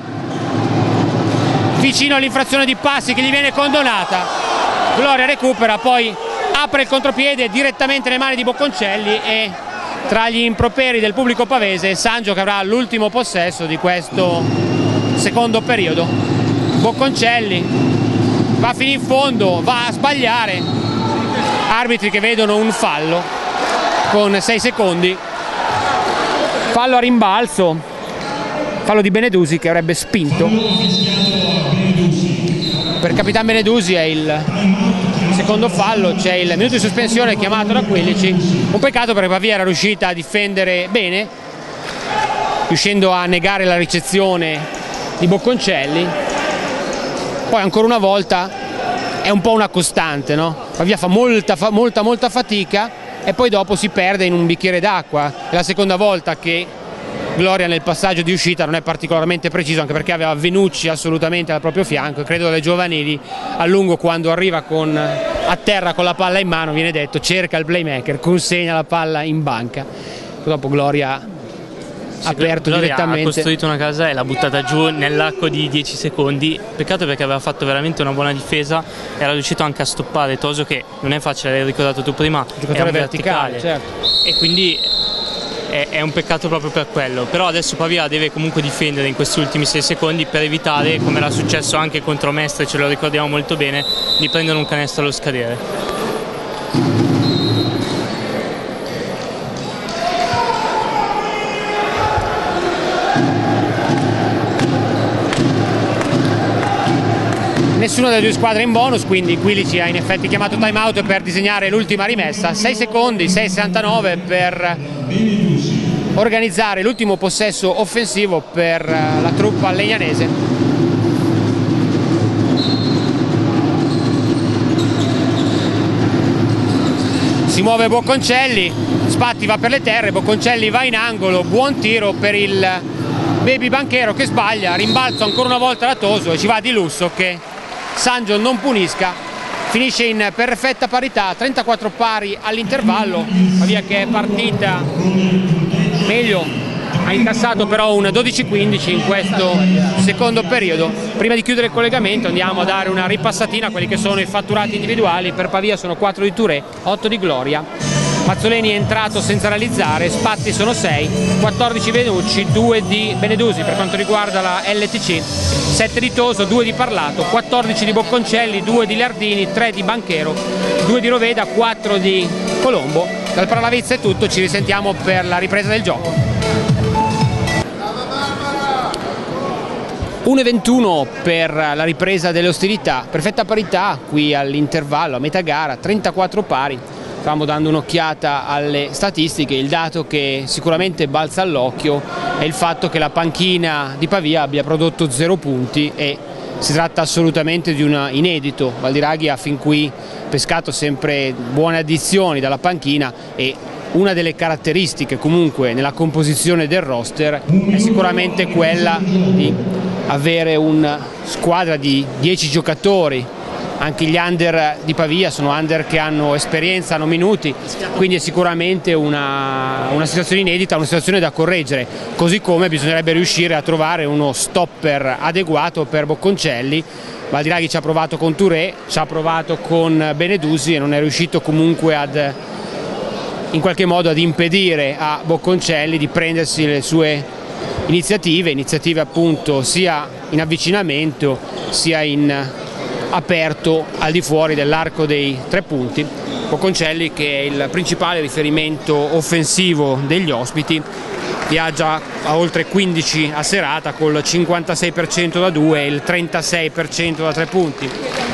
vicino all'infrazione di passi che gli viene condonata. Gloria recupera, poi apre il contropiede direttamente nelle mani di Bocconcelli e tra gli improperi del pubblico pavese Sangio che avrà l'ultimo possesso di questo secondo periodo. Bocconcelli va fino in fondo, va a sbagliare. Arbitri che vedono un fallo con sei secondi. Fallo a rimbalzo, fallo di Benedusi che avrebbe spinto. Per Capitan Benedusi è il secondo fallo, c'è il minuto di sospensione chiamato da quindici. Un peccato perché Pavia era riuscita a difendere bene, riuscendo a negare la ricezione di Bocconcelli. Poi ancora una volta è un po' una costante, no? Pavia fa molta, fa molta, molta fatica e poi dopo si perde in un bicchiere d'acqua. È la seconda volta che Gloria nel passaggio di uscita non è particolarmente preciso, anche perché aveva Venucci assolutamente al proprio fianco e credo dalle giovanili a lungo, quando arriva con, a terra con la palla in mano, viene detto cerca il playmaker, consegna la palla in banca. Dopo Gloria ha aperto Gloria direttamente. Ha costruito una casa e l'ha buttata giù nell'arco di dieci secondi. Peccato perché aveva fatto veramente una buona difesa, era riuscito anche a stoppare Toso, che non è facile, l'hai ricordato tu prima, giocatore è un verticale, verticale, certo. E quindi è un peccato proprio per quello. Però adesso Pavia deve comunque difendere in questi ultimi sei secondi per evitare, come era successo anche contro Mestre, ce lo ricordiamo molto bene, di prendere un canestro allo scadere. Nessuna delle due squadre in bonus, quindi Quilici ha in effetti chiamato time out per disegnare l'ultima rimessa. sei secondi, sei sessantanove per organizzare l'ultimo possesso offensivo per la truppa legnanese. Si muove Bocconcelli, Spatti va per le terre, Bocconcelli va in angolo, buon tiro per il baby Banchero che sbaglia, rimbalzo ancora una volta da Toso e ci va di lusso che Sangio non punisca. Finisce in perfetta parità, trentaquattro pari all'intervallo. Pavia che è partita meglio ha incassato però un dodici quindici in questo secondo periodo. Prima di chiudere il collegamento andiamo a dare una ripassatina a quelli che sono i fatturati individuali. Per Pavia sono quattro di Touré, otto di Gloria, Mazzoleni è entrato senza realizzare, Spatti sono sei, quattordici Venucci, due di Benedusi. Per quanto riguarda la L T C, sette di Toso, due di Parlato, quattordici di Bocconcelli, due di Lardini, tre di Banchero, due di Roveda, quattro di Colombo. Dal Pralavizza è tutto, ci risentiamo per la ripresa del gioco. uno e ventuno per la ripresa delle ostilità, perfetta parità qui all'intervallo, a metà gara, trentaquattro pari. Stavamo dando un'occhiata alle statistiche, il dato che sicuramente balza all'occhio è il fatto che la panchina di Pavia abbia prodotto zero punti e si tratta assolutamente di un inedito. Valdiraghi ha fin qui pescato sempre buone addizioni dalla panchina e una delle caratteristiche comunque nella composizione del roster è sicuramente quella di avere una squadra di dieci giocatori. Anche gli under di Pavia sono under che hanno esperienza, hanno minuti, quindi è sicuramente una, una situazione inedita, una situazione da correggere, così come bisognerebbe riuscire a trovare uno stopper adeguato per Bocconcelli. Valdiraghi ci ha provato con Touré, ci ha provato con Benedusi e non è riuscito comunque ad, in qualche modo ad impedire a Bocconcelli di prendersi le sue iniziative, iniziative appunto sia in avvicinamento sia in aperto al di fuori dell'arco dei tre punti. Bocconcelli, che è il principale riferimento offensivo degli ospiti, viaggia a oltre quindici a serata col cinquantasei per cento da due e il trentasei per cento da tre punti.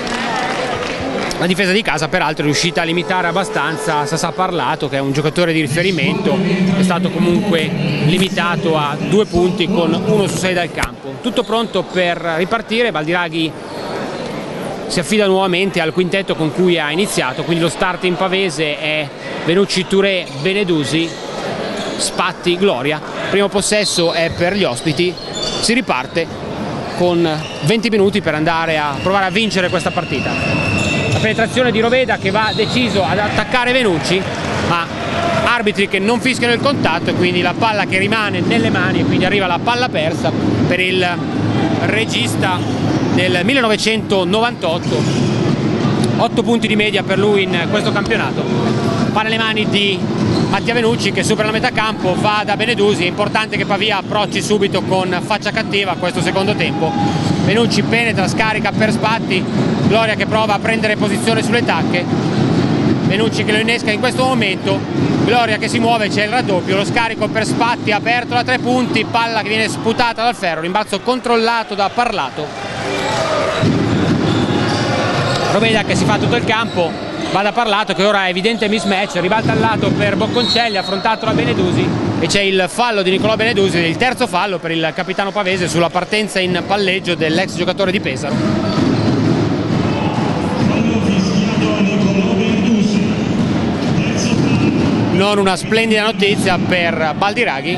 La difesa di casa peraltro è riuscita a limitare abbastanza Sasà Parlato, che è un giocatore di riferimento, è stato comunque limitato a due punti con uno su sei dal campo. Tutto pronto per ripartire, Valdiraghi si affida nuovamente al quintetto con cui ha iniziato, quindi lo start in pavese è Venucci, Touré, Benedusi, Spatti, Gloria. Primo possesso è per gli ospiti, si riparte con venti minuti per andare a provare a vincere questa partita. La penetrazione di Roveda che va deciso ad attaccare Venucci, ma arbitri che non fischiano il contatto e quindi la palla che rimane nelle mani e quindi arriva la palla persa per il regista del millenovecentonovantotto, otto punti di media per lui in questo campionato. Fa nelle mani di Mattia Venucci che supera la metà campo, va da Benedusi. È importante che Pavia approcci subito con faccia cattiva a questo secondo tempo. Venucci penetra, scarica per Spatti, Gloria che prova a prendere posizione sulle tacche, Venucci che lo innesca in questo momento, Gloria che si muove, c'è il raddoppio, lo scarico per Spatti aperto da tre punti, palla che viene sputata dal ferro, rimbalzo controllato da Parlato. Roveda che si fa tutto il campo, va da Parlato che ora è evidente mismatch, ribalta al lato per Bocconcelli, affrontato da Benedusi e c'è il fallo di Nicolò Benedusi, il terzo fallo per il capitano pavese sulla partenza in palleggio dell'ex giocatore di Pesaro. Non una splendida notizia per Valdiraghi,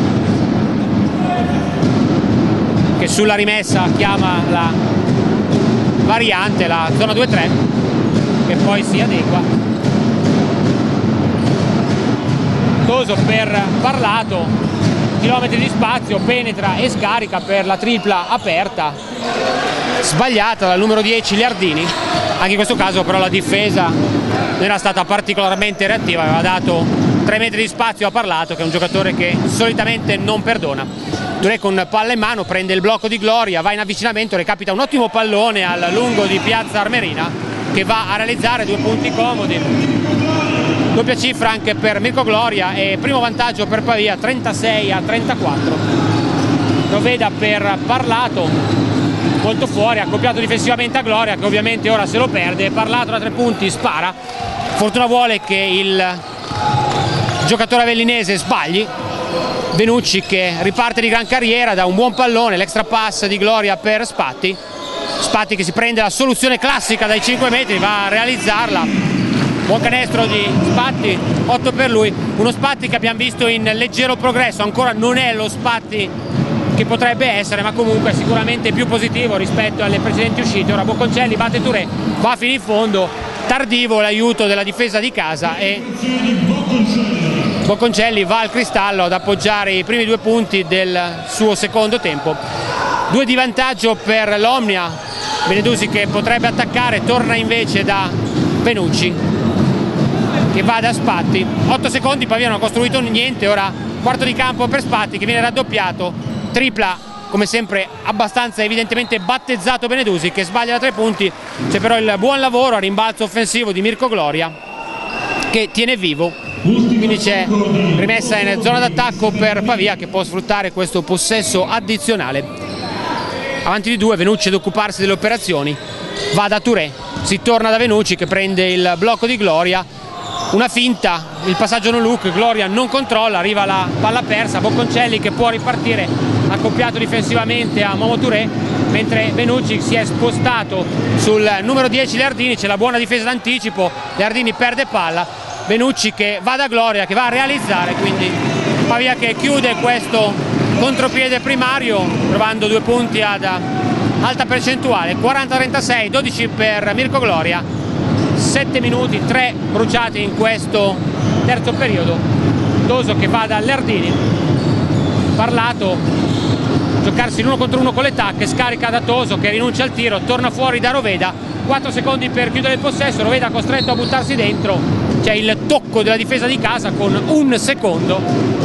che sulla rimessa chiama la variante, la zona due tre, che poi si adegua. Toso per Parlato, chilometri di spazio, penetra e scarica per la tripla aperta, sbagliata dal numero dieci Lardini. Anche in questo caso però la difesa non era stata particolarmente reattiva, aveva dato tre metri di spazio a Parlato, che è un giocatore che solitamente non perdona. Touré con palla in mano prende il blocco di Gloria, va in avvicinamento, recapita un ottimo pallone al lungo di Piazza Armerina che va a realizzare due punti comodi, doppia cifra anche per Mirko Gloria e primo vantaggio per Pavia, trentasei a trentaquattro. Roveda per Parlato, molto fuori, accoppiato difensivamente a Gloria che ovviamente ora se lo perde. Parlato da tre punti, spara, fortuna vuole che il giocatore avellinese sbagli. Venucci che riparte di gran carriera da un buon pallone, l'extra pass di Gloria per Spatti, Spatti che si prende la soluzione classica dai cinque metri, va a realizzarla, buon canestro di Spatti, otto per lui, uno Spatti che abbiamo visto in leggero progresso, ancora non è lo Spatti che potrebbe essere, ma comunque sicuramente più positivo rispetto alle precedenti uscite. Ora Bocconcelli batte Touré, va fino in fondo, tardivo l'aiuto della difesa di casa e Bocconcelli va al cristallo ad appoggiare i primi due punti del suo secondo tempo. Due di vantaggio per l'Omnia, Benedusi che potrebbe attaccare, torna invece da Benucci che va da Spatti. otto secondi, Pavia non ha costruito niente, ora quarto di campo per Spatti che viene raddoppiato, tripla come sempre abbastanza evidentemente battezzato Benedusi che sbaglia da tre punti. C'è però il buon lavoro a rimbalzo offensivo di Mirko Gloria che tiene vivo, quindi c'è rimessa in zona d'attacco per Pavia che può sfruttare questo possesso addizionale. Avanti di due, Venucci ad occuparsi delle operazioni, va da Touré, si torna da Venucci che prende il blocco di Gloria, una finta, il passaggio no look, Gloria non controlla, arriva la palla persa, Bocconcelli che può ripartire accoppiato difensivamente a Momo Touré, mentre Benucci si è spostato sul numero dieci Leardini, c'è la buona difesa d'anticipo, Leardini perde palla, Benucci che va da Gloria, che va a realizzare, quindi Pavia che chiude questo contropiede primario trovando due punti ad alta percentuale, quaranta a trentasei, dodici per Mirko Gloria, sette minuti, tre bruciati in questo terzo periodo. Doso che va da Leardini, Parlato, giocarsi l'uno contro uno con le tacche, scarica da Toso che rinuncia al tiro, torna fuori da Roveda, quattro secondi per chiudere il possesso, Roveda costretto a buttarsi dentro, c'è il tocco della difesa di casa con un secondo,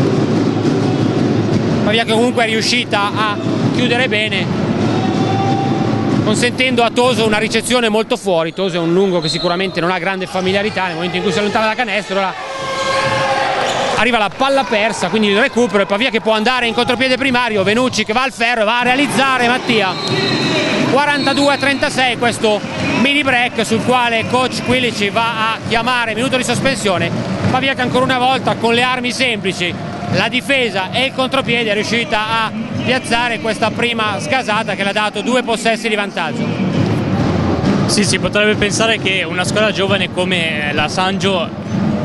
Pavia che comunque è riuscita a chiudere bene, consentendo a Toso una ricezione molto fuori. Toso è un lungo che sicuramente non ha grande familiarità, nel momento in cui si allontana da canestro ora arriva la palla persa, quindi il recupero e Pavia che può andare in contropiede primario, Venucci che va al ferro e va a realizzare Mattia. quarantadue a trentasei questo mini break sul quale coach Quilici va a chiamare minuto di sospensione. Pavia che ancora una volta con le armi semplici, la difesa e il contropiede è riuscita a piazzare questa prima sgasata che le ha dato due possessi di vantaggio. Sì, si potrebbe pensare che una squadra giovane come la Sangio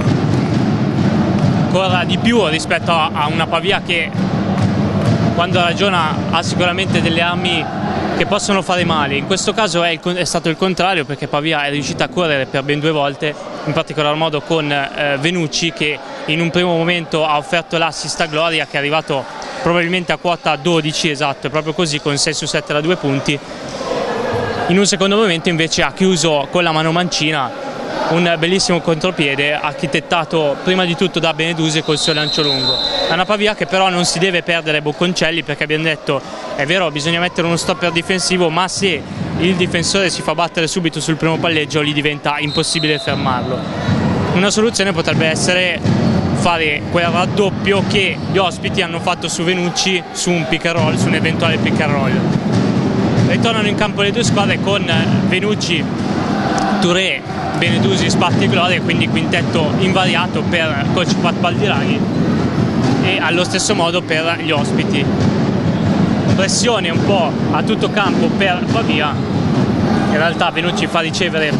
corra di più rispetto a una Pavia che quando ragiona ha sicuramente delle armi che possono fare male. In questo caso è, il, è stato il contrario, perché Pavia è riuscita a correre per ben due volte, in particolar modo con eh, Venucci che in un primo momento ha offerto l'assist a Gloria che è arrivato probabilmente a quota dodici, esatto, è proprio così, con sei su sette da due punti. In un secondo momento invece ha chiuso con la mano mancina un bellissimo contropiede architettato prima di tutto da Benedusi col suo lancio lungo. È una Pavia che però non si deve perdere Bocconcelli, perché abbiamo detto è vero bisogna mettere uno stopper difensivo, ma se il difensore si fa battere subito sul primo palleggio gli diventa impossibile fermarlo. Una soluzione potrebbe essere fare quel raddoppio che gli ospiti hanno fatto su Venucci su un pick and roll, su un eventuale pick and roll. Ritornano in campo le due squadre con Venucci, Touré, Benedusi, Spatti e Gloria, quindi quintetto invariato per coach Pat Baldirani e allo stesso modo per gli ospiti. Pressione un po' a tutto campo per Pavia, in realtà Venucci fa ricevere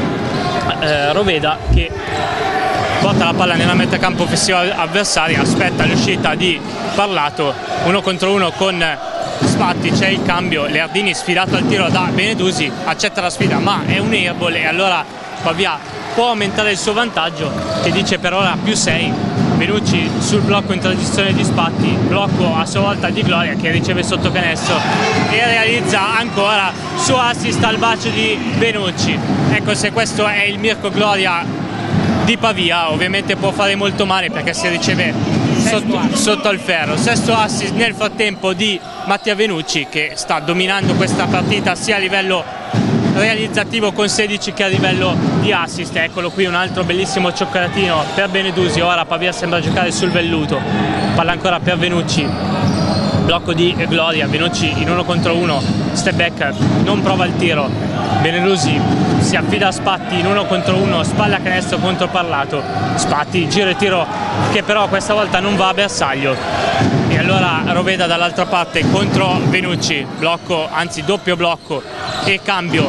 eh, Roveda che porta la palla nella metà campo offensiva avversaria, aspetta l'uscita di Parlato, uno contro uno con Spatti, c'è il cambio, Leardini sfidato al tiro da Benedusi, accetta la sfida ma è un airball e allora Pavia può aumentare il suo vantaggio che dice per ora più sei. Venucci sul blocco in transizione di Spatti, blocco a sua volta di Gloria che riceve sotto canestro e realizza ancora suo assist al bacio di Benucci. Ecco, se questo è il Mirko Gloria di Pavia ovviamente può fare molto male perché si riceve sotto, sotto al ferro. Sesto assist nel frattempo di Mattia Venucci che sta dominando questa partita sia a livello realizzativo con sedici che a livello di assist. Eccolo qui un altro bellissimo cioccolatino per Benedusi, ora Pavia sembra giocare sul velluto, palla ancora per Venucci, blocco di Gloria, Venucci in uno contro uno, step back, non prova il tiro, Benedusi si affida a Spatti in uno contro uno, spalla a canestro contro Parlato, Spatti giro e tiro che però questa volta non va a bersaglio e allora Roveda dall'altra parte contro Venucci, blocco, anzi doppio blocco e cambio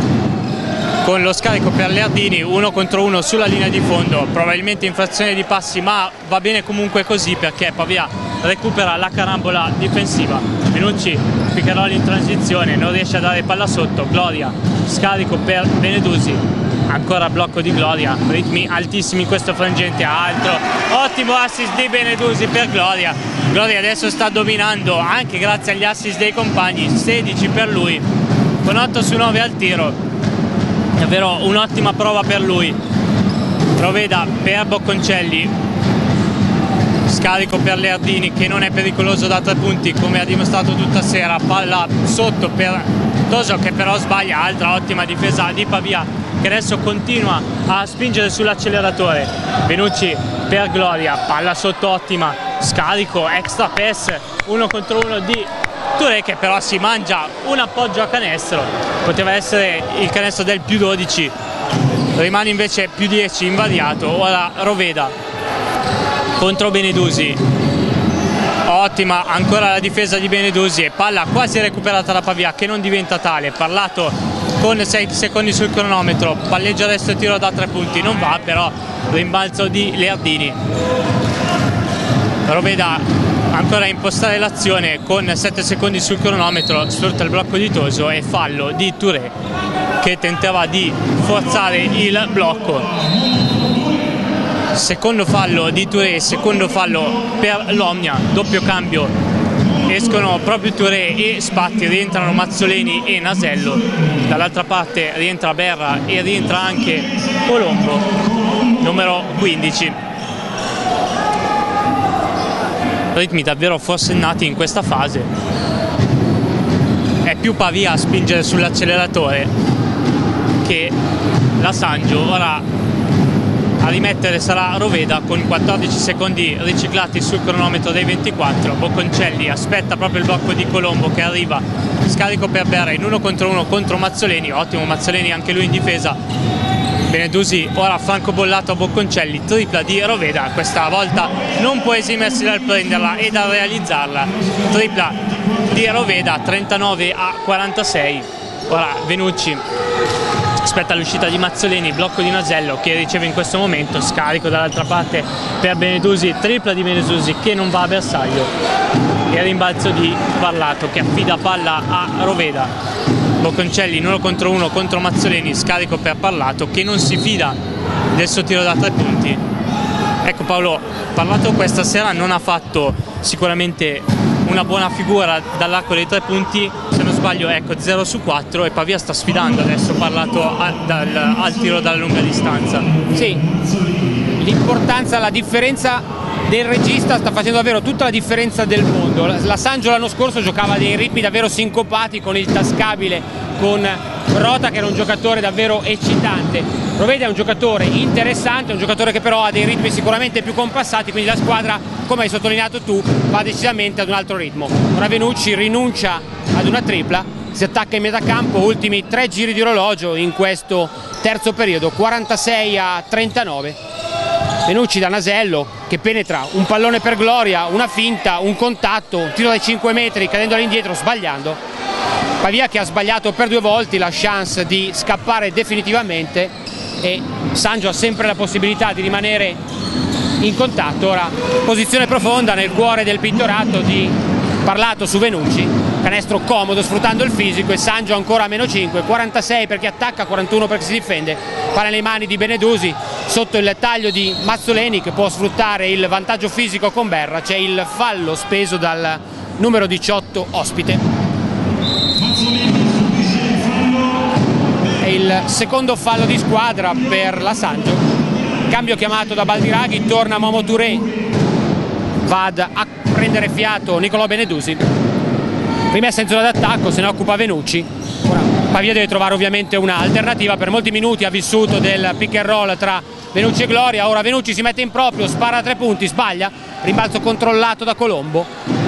con lo scarico per Leardini, uno contro uno sulla linea di fondo, probabilmente infrazione di passi ma va bene comunque così perché Pavia recupera la carambola difensiva. Venucci pick and roll in transizione, non riesce a dare palla sotto, Gloria scarico per Benedusi, ancora blocco di Gloria, ritmi altissimi in questo frangente, altro ottimo assist di Benedusi per Gloria. Gloria adesso sta dominando anche grazie agli assist dei compagni, sedici per lui con otto su nove al tiro, davvero un'ottima prova per lui. Roveda per Bocconcelli, scarico per Leardini che non è pericoloso da tre punti come ha dimostrato tutta sera, palla sotto per Toso che però sbaglia, altra ottima difesa di Pavia che adesso continua a spingere sull'acceleratore. Benucci per Gloria, palla sotto ottima, scarico, extra pass, uno contro uno di Touré che però si mangia un appoggio a canestro, poteva essere il canestro del più dodici, rimane invece più dieci invariato. Ora Roveda contro Benedusi, ottima ancora la difesa di Benedusi e palla quasi recuperata da Pavia che non diventa tale. Parlato con sei secondi sul cronometro, palleggio adesso tiro da tre punti, non va, però rimbalzo di Leardini. Roveda ancora a impostare l'azione con sette secondi sul cronometro, sfrutta il blocco di Toso e fallo di Touré che tentava di forzare il blocco. Secondo fallo di Touré, secondo fallo per l'Omnia, doppio cambio, escono proprio Touré e Spatti, rientrano Mazzoleni e Nasello, dall'altra parte rientra Berra e rientra anche Colombo, numero quindici. Ritmi davvero forsennati in questa fase, è più Pavia a spingere sull'acceleratore che la Sangio. Ora a rimettere sarà Roveda con quattordici secondi riciclati sul cronometro dei ventiquattro. Bocconcelli aspetta proprio il blocco di Colombo che arriva, scarico per Berra in uno contro uno contro Mazzoleni, ottimo Mazzoleni anche lui in difesa. Benedusi ora francobollato a Bocconcelli, tripla di Roveda, questa volta non può esimersi dal prenderla e dal realizzarla, tripla di Roveda, trentanove a quarantasei. Ora Venucci aspetta l'uscita di Mazzoleni, blocco di Nasello che riceve in questo momento, scarico dall'altra parte per Benedusi, tripla di Benedusi che non va a bersaglio e rimbalzo di Parlato che affida palla a Roveda. Bocconcelli in uno contro uno contro Mazzoleni, scarico per Parlato che non si fida del suo tiro da tre punti. Ecco Paolo, Parlato questa sera non ha fatto sicuramente una buona figura dall'arco dei tre punti, se non sbaglio ecco zero su quattro, e Pavia sta sfidando adesso Parlato a, dal, al tiro dalla lunga distanza. Sì, l'importanza, la differenza del regista sta facendo davvero tutta la differenza del mondo. La, la Sangio l'anno scorso giocava dei ritmi davvero sincopati con il tascabile, con Rota che era un giocatore davvero eccitante. Roveda è un giocatore interessante, un giocatore che però ha dei ritmi sicuramente più compassati, quindi la squadra, come hai sottolineato tu, va decisamente ad un altro ritmo. Ora Venucci rinuncia ad una tripla, si attacca in metà campo, ultimi tre giri di orologio in questo terzo periodo, quarantasei a trentanove. Venucci da Nasello che penetra, un pallone per Gloria, una finta, un contatto, un tiro dai cinque metri cadendo all'indietro sbagliando. Pavia che ha sbagliato per due volte la chance di scappare definitivamente e Sangio ha sempre la possibilità di rimanere in contatto. Ora posizione profonda nel cuore del pittorato di Parlato su Venucci, canestro comodo sfruttando il fisico e Sangio ancora a meno cinque, quarantasei perché attacca, quarantuno perché si difende, palla nelle mani di Benedusi sotto il taglio di Mazzoleni che può sfruttare il vantaggio fisico con Berra. C'è il fallo speso dal numero diciotto ospite. È il secondo fallo di squadra per la Sangio, cambio chiamato da Baldiraghi, torna Momo Touré, va a prendere fiato Nicolò Benedusi, rimessa in zona d'attacco, se ne occupa Venucci. Ora Pavia deve trovare ovviamente un'alternativa, per molti minuti ha vissuto del pick and roll tra Venucci e Gloria, ora Venucci si mette in proprio, spara a tre punti, sbaglia, rimbalzo controllato da Colombo,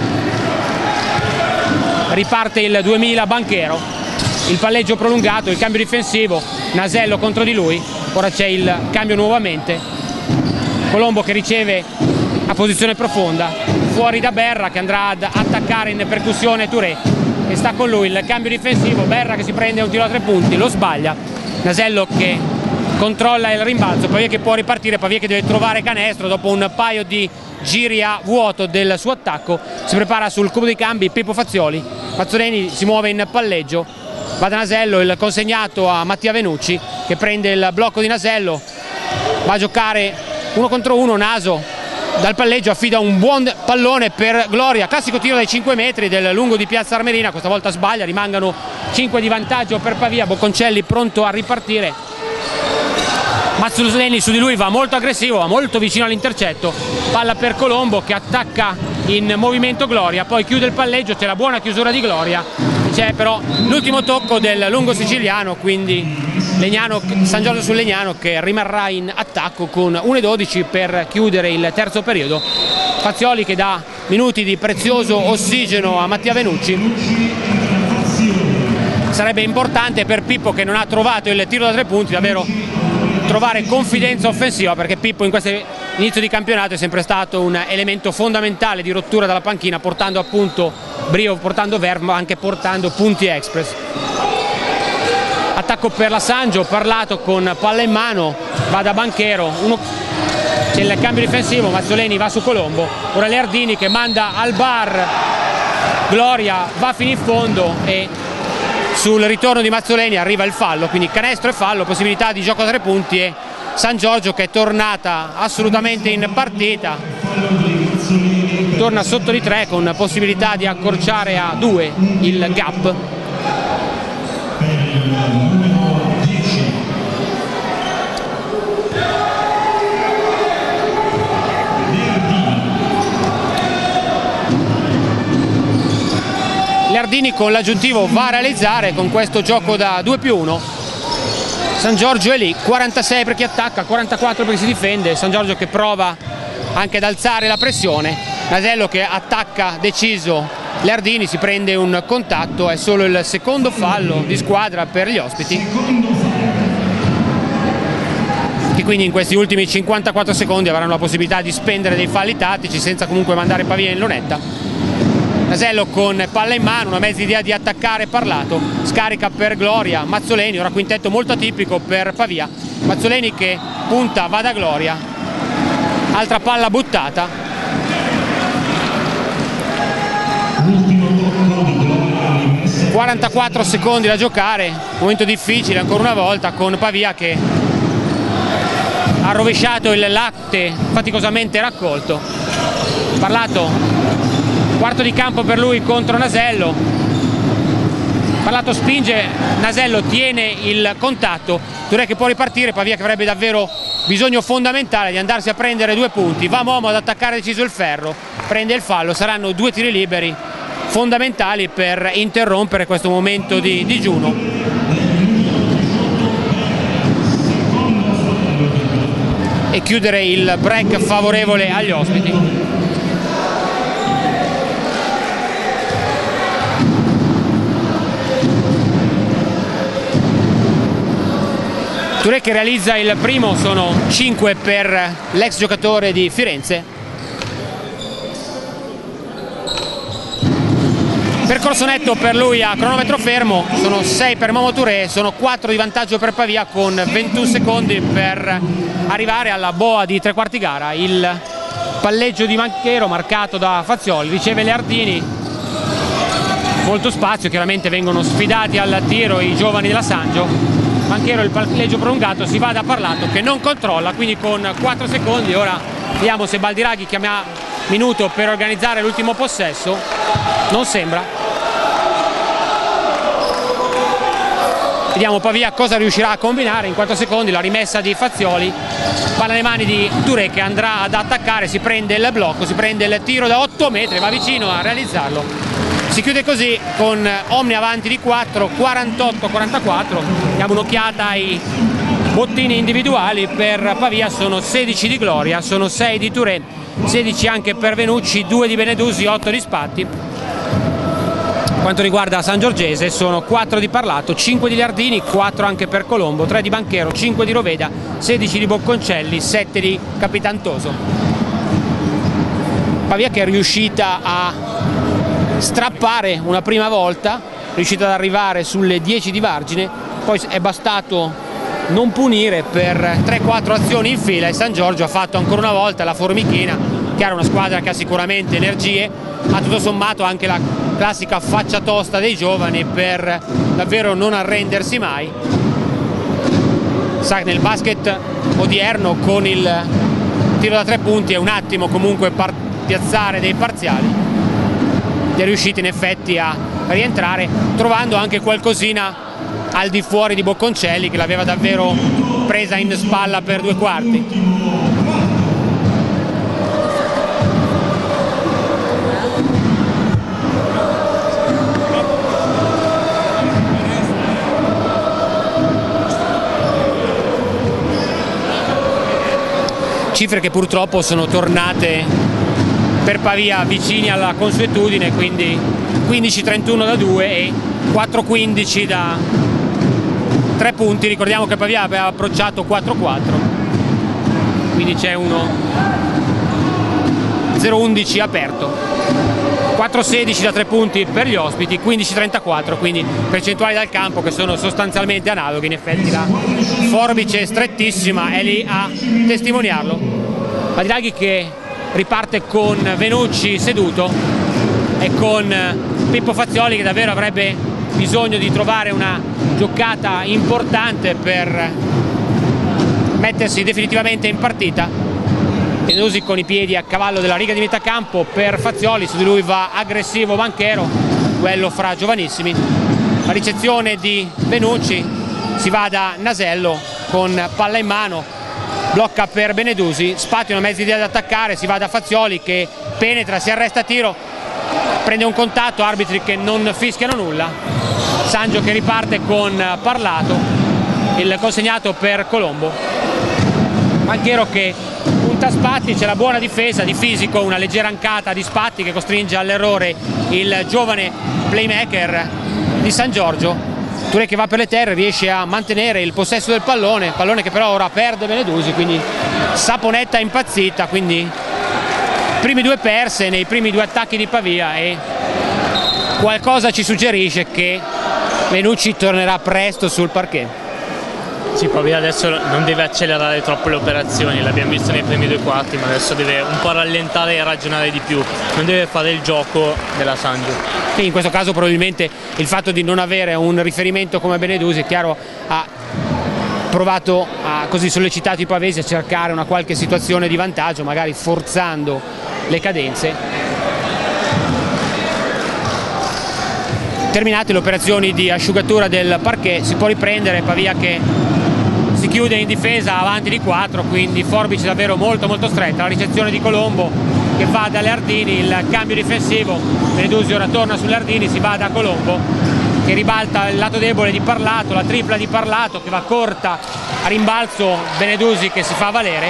riparte il duemila Banchero, il palleggio prolungato, il cambio difensivo, Nasello contro di lui, ora c'è il cambio nuovamente, Colombo che riceve a posizione profonda, fuori da Berra che andrà ad attaccare in percussione Touré e sta con lui il cambio difensivo, Berra che si prende un tiro a tre punti, lo sbaglia, Nasello che controlla il rimbalzo, Pavia che può ripartire, Pavia che deve trovare canestro dopo un paio di giri a vuoto del suo attacco, si prepara sul cubo dei cambi Pippo Fazioli, Mazzoleni si muove in palleggio, va da Nasello, il consegnato a Mattia Venucci, che prende il blocco di Nasello, va a giocare uno contro uno, Naso dal palleggio affida un buon pallone per Gloria, classico tiro dai cinque metri del lungo di Piazza Armerina, questa volta sbaglia, rimangono cinque di vantaggio per Pavia, Bocconcelli pronto a ripartire, Mazzoleni su di lui va molto aggressivo, va molto vicino all'intercetto, palla per Colombo che attacca in movimento Gloria, poi chiude il palleggio, c'è la buona chiusura di Gloria, c'è però l'ultimo tocco del lungo siciliano, quindi Legnano, San Giorgio sul Legnano che rimarrà in attacco con uno e dodici per chiudere il terzo periodo. Fazioli che dà minuti di prezioso ossigeno a Mattia Venucci. Sarebbe importante per Pippo, che non ha trovato il tiro da tre punti, davvero trovare confidenza offensiva, perché Pippo in questo inizio di campionato è sempre stato un elemento fondamentale di rottura dalla panchina, portando appunto brio, portando verve, ma anche portando punti express. Attacco per la Sangio, parlato con palla in mano, va da Banchero, uno... c'è il cambio difensivo, Mazzoleni va su Colombo, ora Leardini che manda al bar, Gloria va fino in fondo e sul ritorno di Mazzoleni arriva il fallo, quindi canestro e fallo, possibilità di gioco a tre punti e San Giorgio che è tornata assolutamente in partita, torna sotto di tre con possibilità di accorciare a due il gap. Leardini con l'aggiuntivo va a realizzare con questo gioco da due più uno. San Giorgio è lì, quarantasei per chi attacca, quarantaquattro per chi si difende. San Giorgio che prova anche ad alzare la pressione, Nasello che attacca deciso Leardini, si prende un contatto, è solo il secondo fallo di squadra per gli ospiti, che quindi in questi ultimi cinquantaquattro secondi avranno la possibilità di spendere dei falli tattici senza comunque mandare Pavia in lunetta. Nasello con palla in mano, una mezza idea di attaccare parlato, scarica per Gloria, Mazzoleni, ora quintetto molto atipico per Pavia, Mazzoleni che punta, va da Gloria, altra palla buttata, quarantaquattro secondi da giocare, momento difficile ancora una volta con Pavia che ha rovesciato il latte faticosamente raccolto, parlato, quarto di campo per lui contro Nasello, Parlato spinge, Nasello tiene il contatto, Touré che può ripartire, Pavia che avrebbe davvero bisogno fondamentale di andarsi a prendere due punti, va Momo ad attaccare deciso il ferro, prende il fallo, saranno due tiri liberi fondamentali per interrompere questo momento di digiuno. E chiudere il break favorevole agli ospiti. Touré che realizza il primo, sono cinque per l'ex giocatore di Firenze. Percorso netto per lui a cronometro fermo, sono sei per Momo Touré, sono quattro di vantaggio per Pavia con ventuno secondi per arrivare alla boa di tre quarti gara. Il palleggio di Banchero marcato da Fazioli, riceve Leardini, molto spazio, chiaramente vengono sfidati al tiro i giovani della Sangio. Banchero, il palleggio prolungato, si va da Parlato che non controlla, quindi con quattro secondi ora vediamo se Baldiraghi chiama minuto per organizzare l'ultimo possesso, non sembra. Vediamo Pavia cosa riuscirà a combinare in quattro secondi, la rimessa di Fazioli, palla nelle mani di Touré che andrà ad attaccare, si prende il blocco, si prende il tiro da otto metri, va vicino a realizzarlo. Si chiude così con Omnia avanti di quattro, quarantotto quarantaquattro, diamo un'occhiata ai bottini individuali. Per Pavia sono sedici di Gloria, sono sei di Touré, sedici anche per Venucci, due di Benedusi, otto di Spatti. Quanto riguarda San Giorgese sono quattro di Parlato, cinque di Leardini, quattro anche per Colombo, tre di Banchero, cinque di Roveda, sedici di Bocconcelli, sette di Capitantoso. Pavia che è riuscita a strappare una prima volta, riuscita ad arrivare sulle dieci di Vargine, poi è bastato non punire per tre quattro azioni in fila e San Giorgio ha fatto ancora una volta la formichina. Chiaro, una squadra che ha sicuramente energie, ma tutto sommato anche la classica faccia tosta dei giovani per davvero non arrendersi mai. sa che nel basket odierno con il tiro da tre punti è un attimo comunque par- piazzare dei parziali. È riuscito in effetti a rientrare, trovando anche qualcosina al di fuori di Bocconcelli, che l'aveva davvero presa in spalla per due quarti. Cifre che purtroppo sono tornate per Pavia vicini alla consuetudine, quindi quindici trentuno da due e quattro quindici da tre punti. Ricordiamo che Pavia aveva approcciato quattro quattro, quindi c'è uno zero undici aperto. quattro sedici da tre punti per gli ospiti, quindici trentaquattro, quindi percentuali dal campo che sono sostanzialmente analoghe. In effetti la forbice strettissima è lì a testimoniarlo. Badiraghi che riparte con Venucci seduto e con Pippo Fazioli che davvero avrebbe bisogno di trovare una giocata importante per mettersi definitivamente in partita. Benedusi con i piedi a cavallo della riga di metà campo per Fazioli, su di lui va aggressivo Banchero, quello fra giovanissimi. La ricezione di Venucci, si va da Nasello con palla in mano, blocca per Benedusi, spazio una mezza idea da attaccare, si va da Fazioli che penetra, si arresta a tiro, prende un contatto, arbitri che non fischiano nulla. Sangio che riparte con Parlato, il consegnato per Colombo. Banchero che punta Spatti, c'è la buona difesa di fisico, una leggera ancata di Spatti che costringe all'errore il giovane playmaker di San Giorgio. Touré che va per le terre, riesce a mantenere il possesso del pallone, pallone che però ora perde Benedusi, quindi Saponetta impazzita, quindi primi due perse nei primi due attacchi di Pavia e qualcosa ci suggerisce che Venucci tornerà presto sul parquet. Sì, Pavia adesso non deve accelerare troppo le operazioni, l'abbiamo visto nei primi due quarti, ma adesso deve un po' rallentare e ragionare di più, non deve fare il gioco della Sangio. Sì, in questo caso probabilmente il fatto di non avere un riferimento come Benedusi, è chiaro, ha provato, ha così sollecitato i pavesi a cercare una qualche situazione di vantaggio, magari forzando le cadenze. Terminate le operazioni di asciugatura del parquet, si può riprendere. Pavia che si chiude in difesa avanti di quattro, quindi forbice davvero molto molto stretta. La ricezione di Colombo che va dalle Ardini, il cambio difensivo, Benedusi ora torna sulle Ardini, si va da Colombo che ribalta il lato debole di Parlato, la tripla di Parlato che va corta a rimbalzo, Benedusi che si fa valere,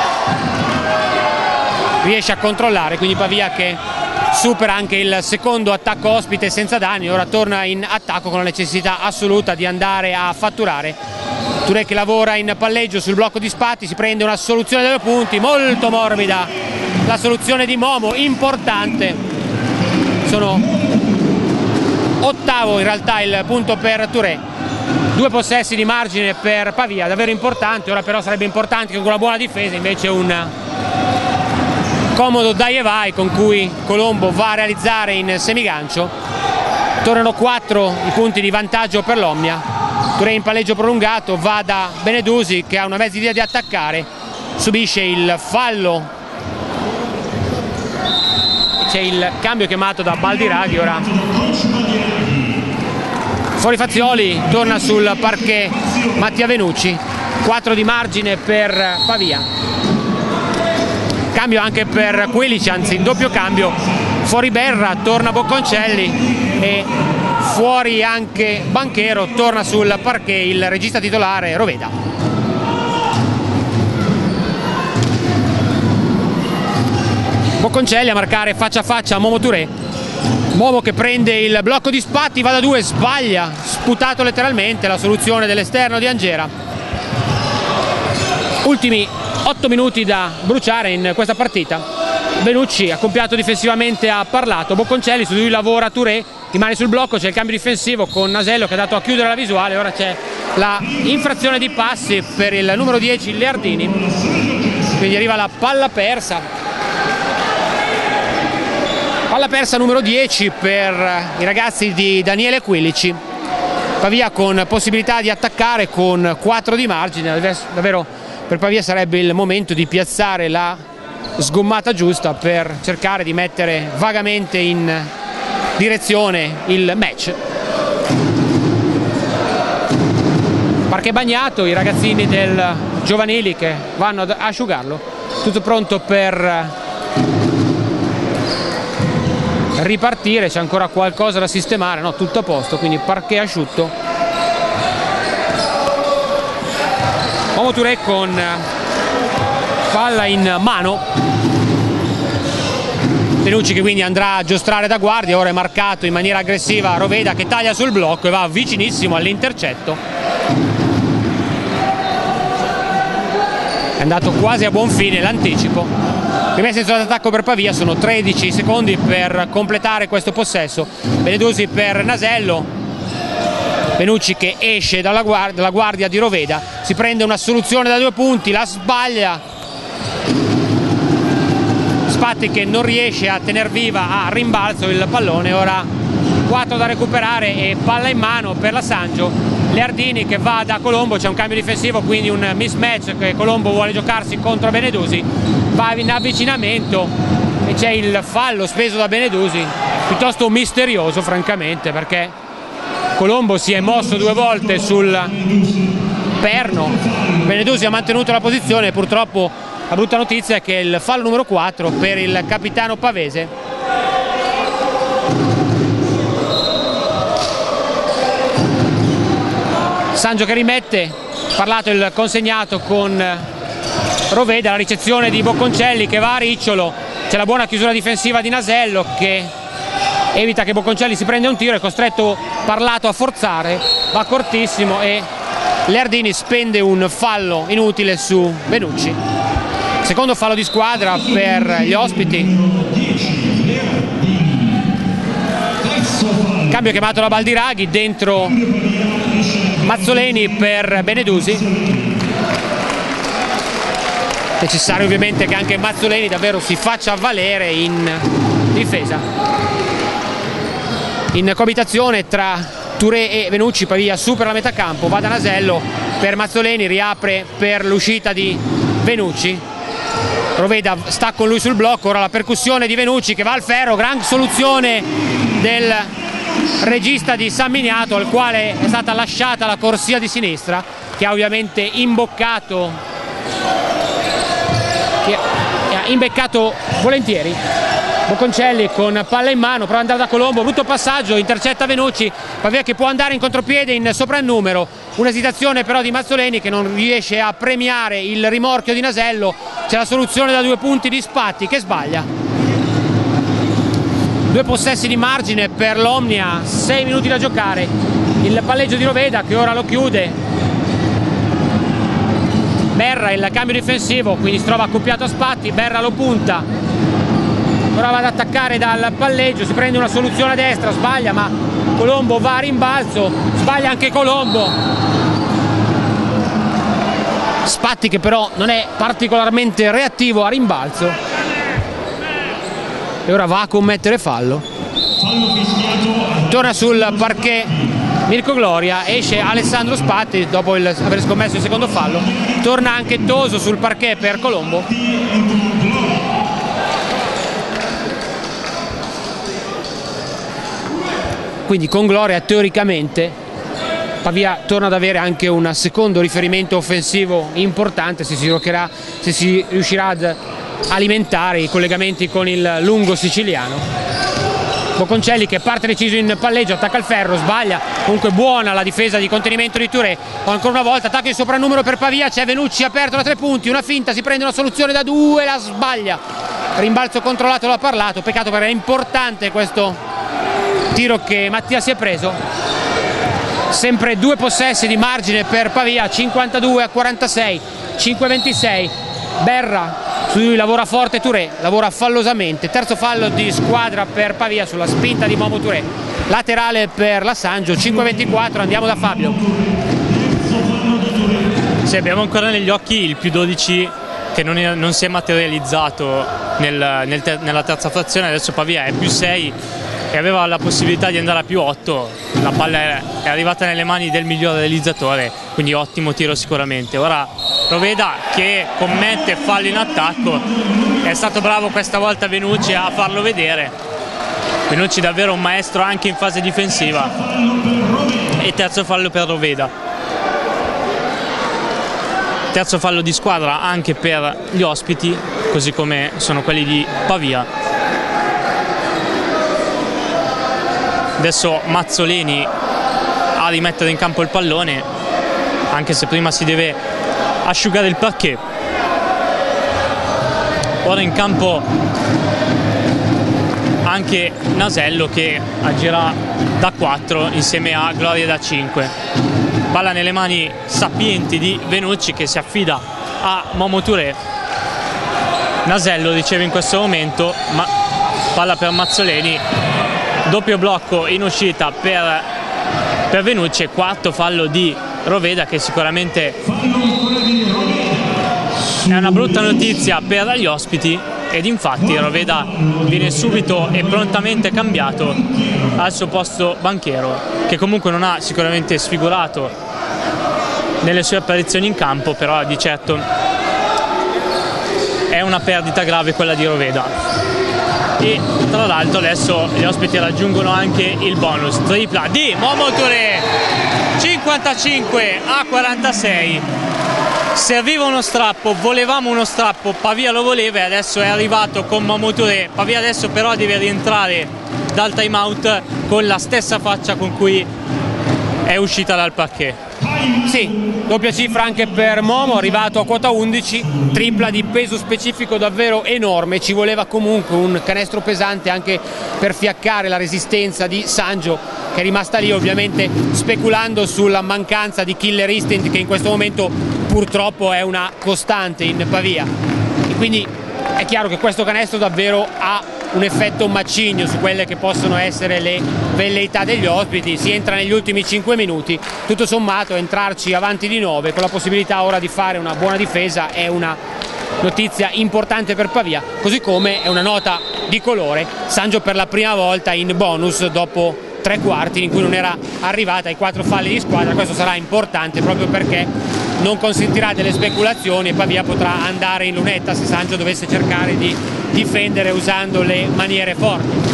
riesce a controllare, quindi Pavia che supera anche il secondo attacco ospite senza danni, ora torna in attacco con la necessità assoluta di andare a fatturare. Touré che lavora in palleggio sul blocco di Spatti, si prende una soluzione dei punti molto morbida, la soluzione di Momo, importante, sono ottavo in realtà il punto per Touré, due possessi di margine per Pavia, davvero importante. Ora però sarebbe importante con una buona difesa, invece un comodo dai e vai con cui Colombo va a realizzare in semigancio. Tornano quattro i punti di vantaggio per l'Omnia. Touré in palleggio prolungato, va da Benedusi che ha una mezza idea di attaccare, subisce il fallo, c'è il cambio chiamato da Badiraghi. Ora fuori Fazioli, torna sul parquet Mattia Venucci, quattro di margine per Pavia. Cambio anche per Quilic, anzi in doppio cambio, fuori Berra, torna Bocconcelli e fuori anche Banchero, torna sul parquet il regista titolare Roveda. Bocconcelli a marcare faccia a faccia a Momo Touré, Momo che prende il blocco di Spatti, va da due, sbaglia, sputato letteralmente, la soluzione dell'esterno di Angera. Ultimi otto minuti da bruciare in questa partita. Venucci accoppiato difensivamente ha Parlato, Bocconcelli, su lui lavora Touré, rimane sul blocco, c'è il cambio difensivo con Nasello che ha dato a chiudere la visuale. Ora c'è la infrazione di passi per il numero dieci Leardini, quindi arriva la palla persa, palla persa numero dieci per i ragazzi di Daniele Quilici. Pavia con possibilità di attaccare con quattro di margine. Davvero per Pavia sarebbe il momento di piazzare la sgommata giusta per cercare di mettere vagamente in direzione il match. Parquet bagnato, i ragazzini del giovanili che vanno ad asciugarlo, tutto pronto per ripartire. C'è ancora qualcosa da sistemare, no, tutto a posto, quindi parquet asciutto. Momo Touré con palla in mano, Benucci che quindi andrà a giostrare da guardia. Ora è marcato in maniera aggressiva Roveda che taglia sul blocco e va vicinissimo all'intercetto. È andato quasi a buon fine l'anticipo. Prima senso d'attacco per Pavia, sono tredici secondi per completare questo possesso. Benedusi per Nasello, Benucci che esce dalla guardia, dalla guardia di Roveda, si prende una soluzione da due punti, la sbaglia. Spatti che non riesce a tener viva a rimbalzo il pallone. Ora quattro da recuperare e palla in mano per la Sangio. Leardini che va da Colombo, c'è un cambio difensivo, quindi un mismatch che Colombo vuole giocarsi contro Benedusi, va in avvicinamento e c'è il fallo speso da Benedusi, piuttosto misterioso francamente, perché Colombo si è mosso due volte sul perno, Benedusi ha mantenuto la posizione e purtroppo la brutta notizia è che il fallo numero quattro per il capitano pavese. Sangio che rimette, parlato il consegnato con Roveda, la ricezione di Bocconcelli che va a Ricciolo, c'è la buona chiusura difensiva di Nasello che evita che Bocconcelli si prenda un tiro, è costretto Parlato a forzare, va cortissimo e Leardini spende un fallo inutile su Benucci. Secondo fallo di squadra per gli ospiti. Cambio chiamato da Baldiraghi, dentro Mazzoleni per Benedusi. Necessario ovviamente che anche Mazzoleni davvero si faccia valere in difesa. In coabitazione tra Touré e Benucci, Pavia supera la metà campo, va da Nasello per Mazzoleni, riapre per l'uscita di Benucci. Roveda sta con lui sul blocco, ora la percussione di Benucci che va al ferro, gran soluzione del regista di San Miniato, al quale è stata lasciata la corsia di sinistra, che ha ovviamente imboccato che ha imbeccato volentieri. Bocconcelli con palla in mano, prova ad andare da Colombo, brutto passaggio, intercetta Benucci, Pavia che può andare in contropiede in soprannumero, un'esitazione però di Mazzoleni che non riesce a premiare il rimorchio di Nasello, c'è la soluzione da due punti di Spatti che sbaglia. Due possessi di margine per l'Omnia, sei minuti da giocare, il palleggio di Roveda che ora lo chiude. Berra il cambio difensivo, quindi si trova accoppiato a Spatti, Berra lo punta, prova ad attaccare dal palleggio, si prende una soluzione a destra, sbaglia ma Colombo va a rimbalzo, sbaglia anche Colombo. Spatti che però non è particolarmente reattivo a rimbalzo e ora va a commettere fallo. Torna sul parquet Mirko Gloria, esce Alessandro Spatti dopo il, aver scommesso il secondo fallo, torna anche Toso sul parquet per Colombo. Quindi con Gloria teoricamente Pavia torna ad avere anche un secondo riferimento offensivo importante se si, giocherà, se si riuscirà ad alimentare i collegamenti con il lungo siciliano. Bocconcelli che parte deciso in palleggio, attacca il ferro, sbaglia, comunque buona la difesa di contenimento di Touré. Ancora una volta attacco in soprannumero per Pavia, c'è Benucci aperto da tre punti, una finta, si prende una soluzione da due, la sbaglia, rimbalzo controllato, l'ha parlato, peccato perché è importante questo tiro che Mattia si è preso. Sempre due possessi di margine per Pavia, cinquantadue a quarantasei, cinque a ventisei. Berra, su lui lavora forte Touré, lavora fallosamente, terzo fallo di squadra per Pavia sulla spinta di Momo Touré, laterale per la Sangio, cinque a ventiquattro. Andiamo da Fabio. Sì, abbiamo ancora negli occhi il più dodici che non, è, non si è materializzato nel, nel ter, nella terza frazione, adesso Pavia è più sei e aveva la possibilità di andare a più otto, la palla è arrivata nelle mani del miglior realizzatore, quindi ottimo tiro sicuramente. Ora Roveda che commette fallo in attacco, è stato bravo questa volta Venucci a farlo vedere. Venucci davvero un maestro anche in fase difensiva, e terzo fallo per Roveda. Terzo fallo di squadra anche per gli ospiti, così come sono quelli di Pavia. Adesso Mazzoleni a rimettere in campo il pallone, anche se prima si deve asciugare il parquet. Ora in campo anche Nasello che agirà da quattro insieme a Gloria da cinque. Palla nelle mani sapienti di Venucci che si affida a Momo Touré. Nasello riceve in questo momento, ma palla per Mazzoleni, doppio blocco in uscita per, per Venucci, quarto fallo di Roveda, che sicuramente è una brutta notizia per gli ospiti, ed infatti Roveda viene subito e prontamente cambiato al suo posto Banchero, che comunque non ha sicuramente sfigurato nelle sue apparizioni in campo, però di certo è una perdita grave quella di Roveda. E tra l'altro adesso gli ospiti raggiungono anche il bonus, tripla di Momo Touré, cinquantacinque a quarantasei. Serviva uno strappo, volevamo uno strappo, Pavia lo voleva e adesso è arrivato con Momo Touré. Pavia adesso però deve rientrare dal time out con la stessa faccia con cui è uscita dal parquet. Sì, doppia cifra anche per Momo, arrivato a quota undici, tripla di peso specifico davvero enorme. Ci voleva comunque un canestro pesante anche per fiaccare la resistenza di Sangio, che è rimasta lì ovviamente speculando sulla mancanza di killer instinct, che in questo momento purtroppo è una costante in Pavia. E quindi è chiaro che questo canestro davvero ha un effetto macigno su quelle che possono essere le velleità degli ospiti. Si entra negli ultimi cinque minuti, tutto sommato entrarci avanti di nove con la possibilità ora di fare una buona difesa è una notizia importante per Pavia, così come è una nota di colore. Sangio per la prima volta in bonus dopo tre quarti in cui non era arrivata ai quattro falli di squadra. Questo sarà importante proprio perché non consentirà delle speculazioni e Pavia potrà andare in lunetta se Sangio dovesse cercare di difendere usando le maniere forti.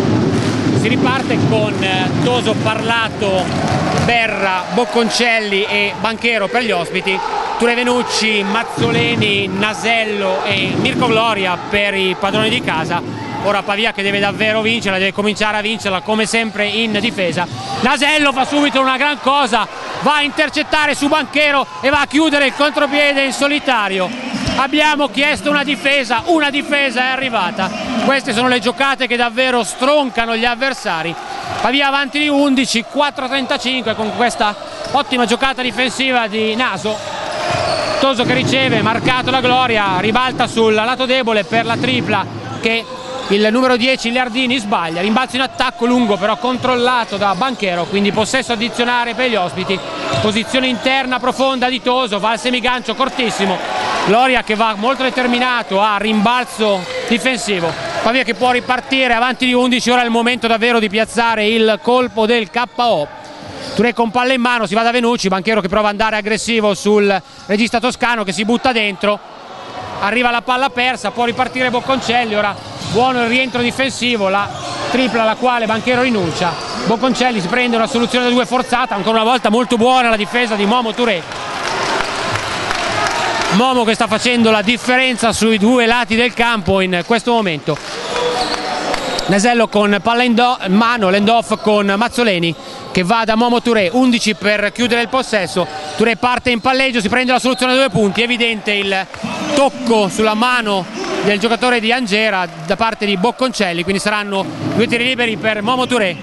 Si riparte con Toso, Parlato, Berra, Bocconcelli e Banchero per gli ospiti, Touré, Venucci, Mazzoleni, Nasello e Mirko Gloria per i padroni di casa. Ora Pavia che deve davvero vincerla, deve cominciare a vincerla come sempre in difesa. Nasello fa subito una gran cosa, va a intercettare su Banchero e va a chiudere il contropiede in solitario. Abbiamo chiesto una difesa, una difesa è arrivata. Queste sono le giocate che davvero stroncano gli avversari. Pavia avanti di undici, quattro a trentacinque con questa ottima giocata difensiva di Naso. Toso che riceve, marcato la Gloria, ribalta sul lato debole per la tripla che il numero dieci Liardini sbaglia, rimbalzo in attacco lungo però controllato da Banchero, quindi possesso addizionale per gli ospiti, posizione interna profonda di Toso, va al semigancio cortissimo, Gloria che va molto determinato a rimbalzo difensivo, Pavia che può ripartire avanti di undici, ora è il momento davvero di piazzare il colpo del K O. Touré con palla in mano, si va da Venucci, Banchero che prova ad andare aggressivo sul regista toscano che si butta dentro, arriva la palla persa, può ripartire Bocconcelli, ora buono il rientro difensivo, la tripla alla quale Banchero rinuncia, Bocconcelli si prende una soluzione da due forzata, ancora una volta molto buona la difesa di Momo Touré. Momo che sta facendo la differenza sui due lati del campo in questo momento. Nasello con palla in mano, l'end-off con Mazzoleni che va da Momo Touré, undici per chiudere il possesso. Touré parte in palleggio, si prende la soluzione da due punti, evidente il tocco sulla mano del giocatore di Angera da parte di Bocconcelli, quindi saranno due tiri liberi per Momo Touré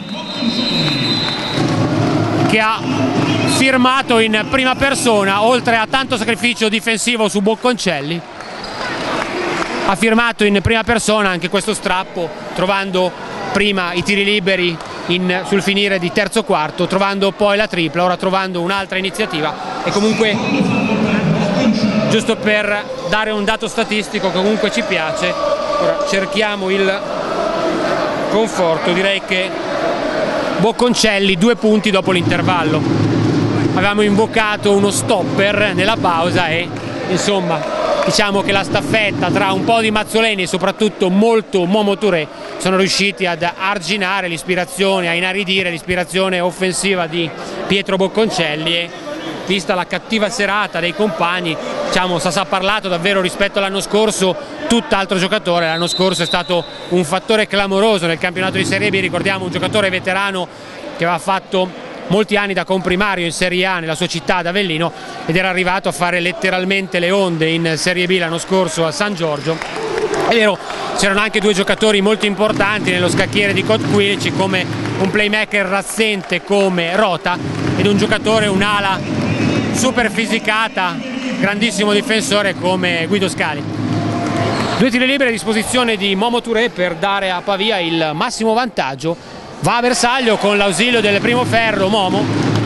che ha firmato in prima persona, oltre a tanto sacrificio difensivo su Bocconcelli, ha firmato in prima persona anche questo strappo, trovando prima i tiri liberi in, sul finire di terzo quarto, trovando poi la tripla, ora trovando un'altra iniziativa. E comunque, giusto per dare un dato statistico che comunque ci piace, ora cerchiamo il conforto. Direi che Bocconcelli due punti dopo l'intervallo. Avevamo invocato uno stopper nella pausa e insomma diciamo che la staffetta tra un po' di Mazzoleni e soprattutto molto Momo Touré sono riusciti ad arginare l'ispirazione, a inaridire l'ispirazione offensiva di Pietro Bocconcelli e vista la cattiva serata dei compagni, diciamo Sasà ha parlato davvero rispetto all'anno scorso, tutt'altro giocatore. L'anno scorso è stato un fattore clamoroso nel campionato di Serie B, ricordiamo un giocatore veterano che aveva fatto molti anni da comprimario in Serie A nella sua città ad Avellino ed era arrivato a fare letteralmente le onde in Serie B l'anno scorso a San Giorgio. È vero, c'erano anche due giocatori molto importanti nello scacchiere di Kotkwilic, come un playmaker razzente come Rota ed un giocatore, un'ala super fisicata, grandissimo difensore come Guido Scali. Due tiri liberi a disposizione di Momo Touré per dare a Pavia il massimo vantaggio. Va a bersaglio con l'ausilio del primo ferro Momo.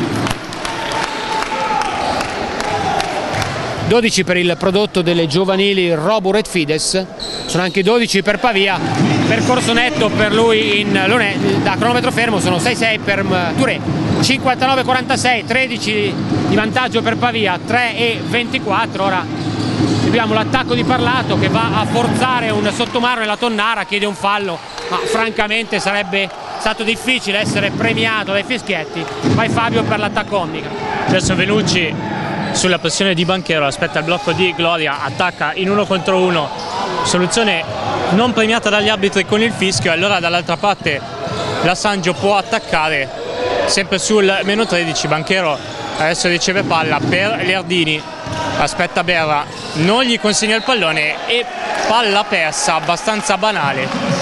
dodici per il prodotto delle giovanili Robo Red Fides, sono anche dodici per Pavia. Percorso netto per lui in, da cronometro fermo sono sei sei per Touré, cinquantanove quarantasei, tredici di vantaggio per Pavia, tre e ventiquattro. Ora abbiamo l'attacco di Parlato che va a forzare un sottomano nella tonnara, chiede un fallo, ma francamente sarebbe stato difficile essere premiato dai fischietti. Vai Fabio per l'attacco Omnica. Adesso Venucci sulla pressione di Banchero aspetta il blocco di Gloria, attacca in uno contro uno, soluzione non premiata dagli arbitri con il fischio. Allora dall'altra parte la Sangio può attaccare sempre sul meno tredici. Banchero adesso riceve palla per Liardini, aspetta Berra, non gli consegna il pallone e palla persa abbastanza banale.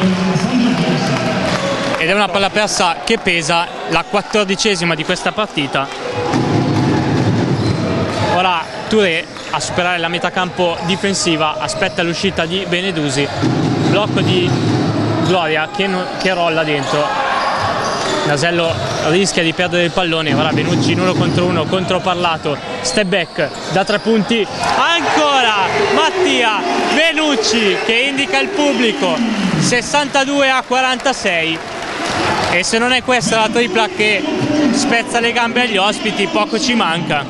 Ed è una palla persa che pesa, la quattordicesima di questa partita. Ora Touré a superare la metà campo difensiva, aspetta l'uscita di Benedusi, blocco di Gloria che, non, che rolla dentro. Nasello rischia di perdere il pallone, ora Benucci in uno contro uno contro Parlato, step back da tre punti, ancora Mattia Benucci che indica il pubblico, sessantadue a quarantasei. E se non è questa la tripla che spezza le gambe agli ospiti, poco ci manca.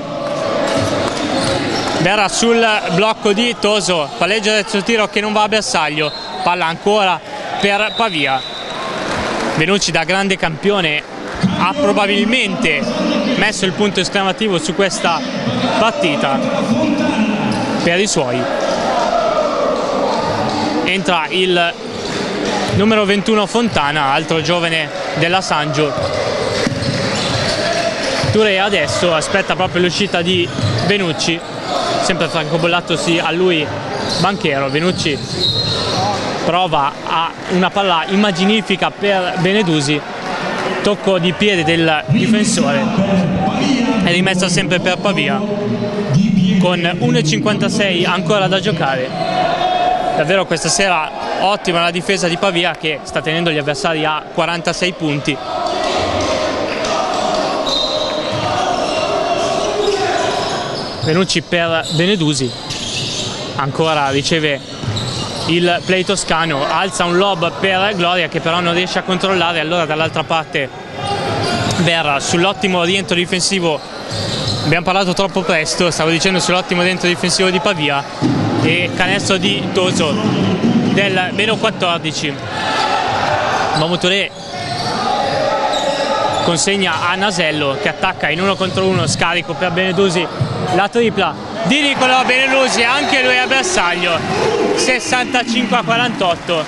Berra sul blocco di Toso, palleggio del tiro che non va a bersaglio, palla ancora per Pavia. Benucci da grande campione ha probabilmente messo il punto esclamativo su questa partita per i suoi. Entra il numero ventuno Fontana, altro giovane della Sangio. Touré adesso aspetta proprio l'uscita di Benucci, sempre francobollattosi a lui Banchero. Benucci prova a una palla immaginifica per Benedusi, tocco di piede del difensore, è rimessa sempre per Pavia con uno e cinquantasei ancora da giocare. Davvero questa sera ottima la difesa di Pavia che sta tenendo gli avversari a quarantasei punti. Benucci per Benedusi, ancora riceve il play toscano, alza un lob per Gloria che però non riesce a controllare. Allora dall'altra parte Berra sull'ottimo rientro difensivo, abbiamo parlato troppo presto, stavo dicendo sull'ottimo rientro difensivo di Pavia, e canestro di Toso del meno quattordici. Momo Touré consegna a Nasello che attacca in uno contro uno, scarico per Benedusi, la tripla di Nicolò Benedusi, anche lui a bersaglio, sessantacinque a quarantotto.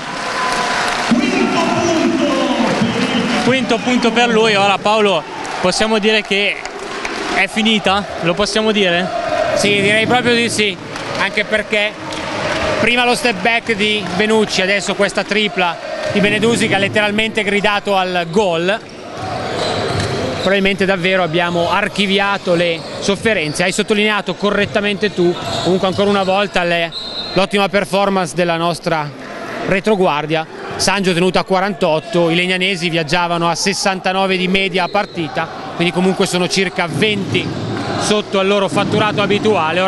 Quinto punto per lui. Ora Paolo, possiamo dire che è finita? Lo possiamo dire? Sì, direi proprio di sì, anche perché prima lo step back di Benucci, adesso questa tripla di Benedusi che ha letteralmente gridato al gol. Probabilmente davvero abbiamo archiviato le sofferenze. Hai sottolineato correttamente tu comunque ancora una volta l'ottima performance della nostra retroguardia. Sangio tenuta a quarantotto, i legnanesi viaggiavano a sessantanove di media a partita, quindi comunque sono circa venti sotto al loro fatturato abituale. Ora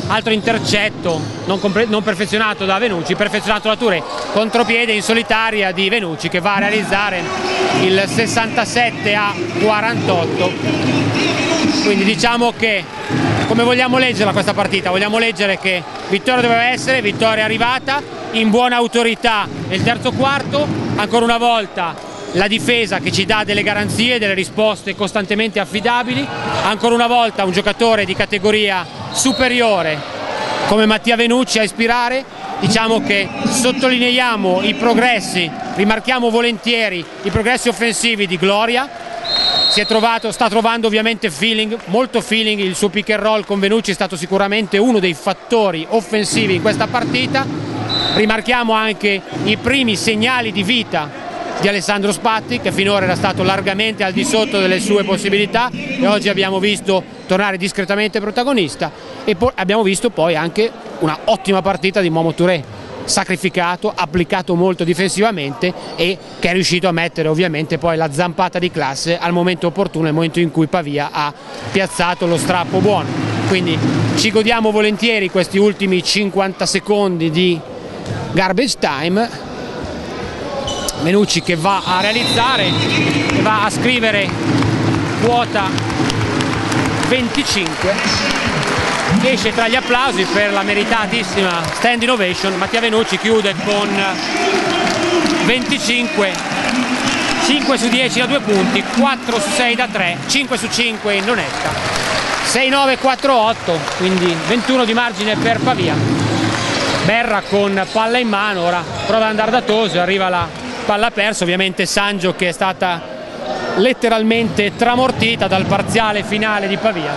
altro intercetto non, non perfezionato da Venucci, perfezionato da Touré, contropiede in solitaria di Venucci che va a realizzare il sessantasette a quarantotto. Quindi diciamo che, come vogliamo leggerla questa partita? Vogliamo leggere che vittoria doveva essere, vittoria è arrivata in buona autorità nel terzo quarto, ancora una volta la difesa che ci dà delle garanzie, delle risposte costantemente affidabili, ancora una volta un giocatore di categoria superiore come Mattia Venucci a ispirare. Diciamo che sottolineiamo i progressi, rimarchiamo volentieri i progressi offensivi di Gloria. Si è trovato, sta trovando ovviamente feeling, molto feeling, il suo pick and roll con Venucci è stato sicuramente uno dei fattori offensivi in questa partita. Rimarchiamo anche i primi segnali di vita di Alessandro Spatti, che finora era stato largamente al di sotto delle sue possibilità e oggi abbiamo visto tornare discretamente protagonista, e poi abbiamo visto poi anche una ottima partita di Momo Touré, sacrificato, applicato molto difensivamente e che è riuscito a mettere ovviamente poi la zampata di classe al momento opportuno, nel momento in cui Pavia ha piazzato lo strappo buono. Quindi ci godiamo volentieri questi ultimi cinquanta secondi di garbage time. Venucci che va a realizzare e va a scrivere quota venticinque, esce tra gli applausi per la meritatissima standing ovation. Mattia Venucci chiude con venticinque, cinque su dieci da due punti, quattro su sei da tre, cinque su cinque in nonetta, sei nove quattro otto, quindi ventuno di margine per Pavia. Berra con palla in mano, ora prova ad andare da Toso, arriva la palla persa, ovviamente Sangio che è stata letteralmente tramortita dal parziale finale di Pavia.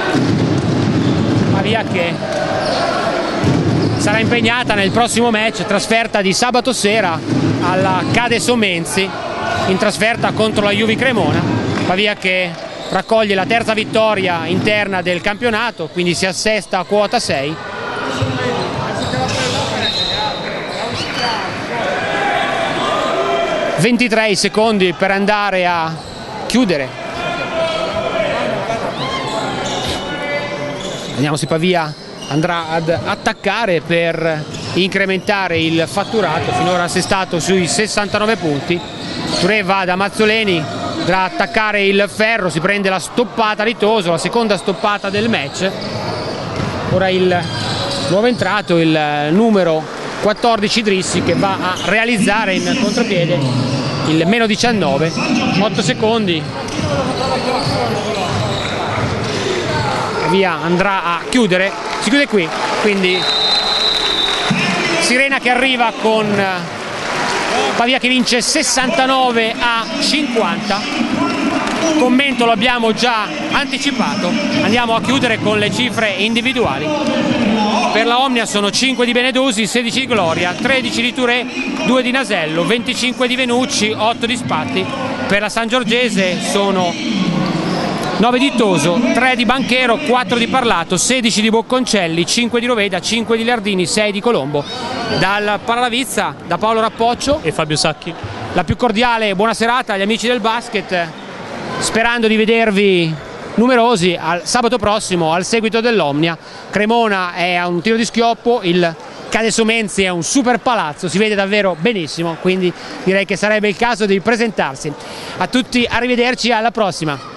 Pavia che sarà impegnata nel prossimo match, trasferta di sabato sera alla Cadeso Menzi, in trasferta contro la Juvi Cremona. Pavia che raccoglie la terza vittoria interna del campionato, quindi si assesta a quota sei. ventitré secondi per andare a chiudere. Vediamo se Pavia andrà ad attaccare per incrementare il fatturato, finora assestato sui sessantanove punti. Touré va da Mazzoleni, andrà ad attaccare il ferro, si prende la stoppata di Toso, la seconda stoppata del match. Ora il nuovo entrato, il numero quattordici Drissi, che va a realizzare in contropiede il meno diciannove, otto secondi. Via andrà a chiudere, si chiude qui, quindi sirena che arriva con Pavia che vince sessantanove a cinquanta. Commento lo abbiamo già anticipato, andiamo a chiudere con le cifre individuali. Per la Omnia sono cinque di Benedusi, sedici di Gloria, tredici di Touré, due di Nasello, venticinque di Venucci, otto di Spatti. Per la Sangiorgese sono nove di Toso, tre di Banchero, quattro di Parlato, sedici di Bocconcelli, cinque di Roveda, cinque di Lardini, sei di Colombo. Dal Paralavizza, da Paolo Rappoccio e Fabio Sacchi, la più cordiale buona serata agli amici del basket, sperando di vedervi numerosi al sabato prossimo al seguito dell'Omnia. Cremona è a un tiro di schioppo, il Cadeso Menzi è un super palazzo, si vede davvero benissimo, quindi direi che sarebbe il caso di presentarsi. A tutti, arrivederci, alla prossima.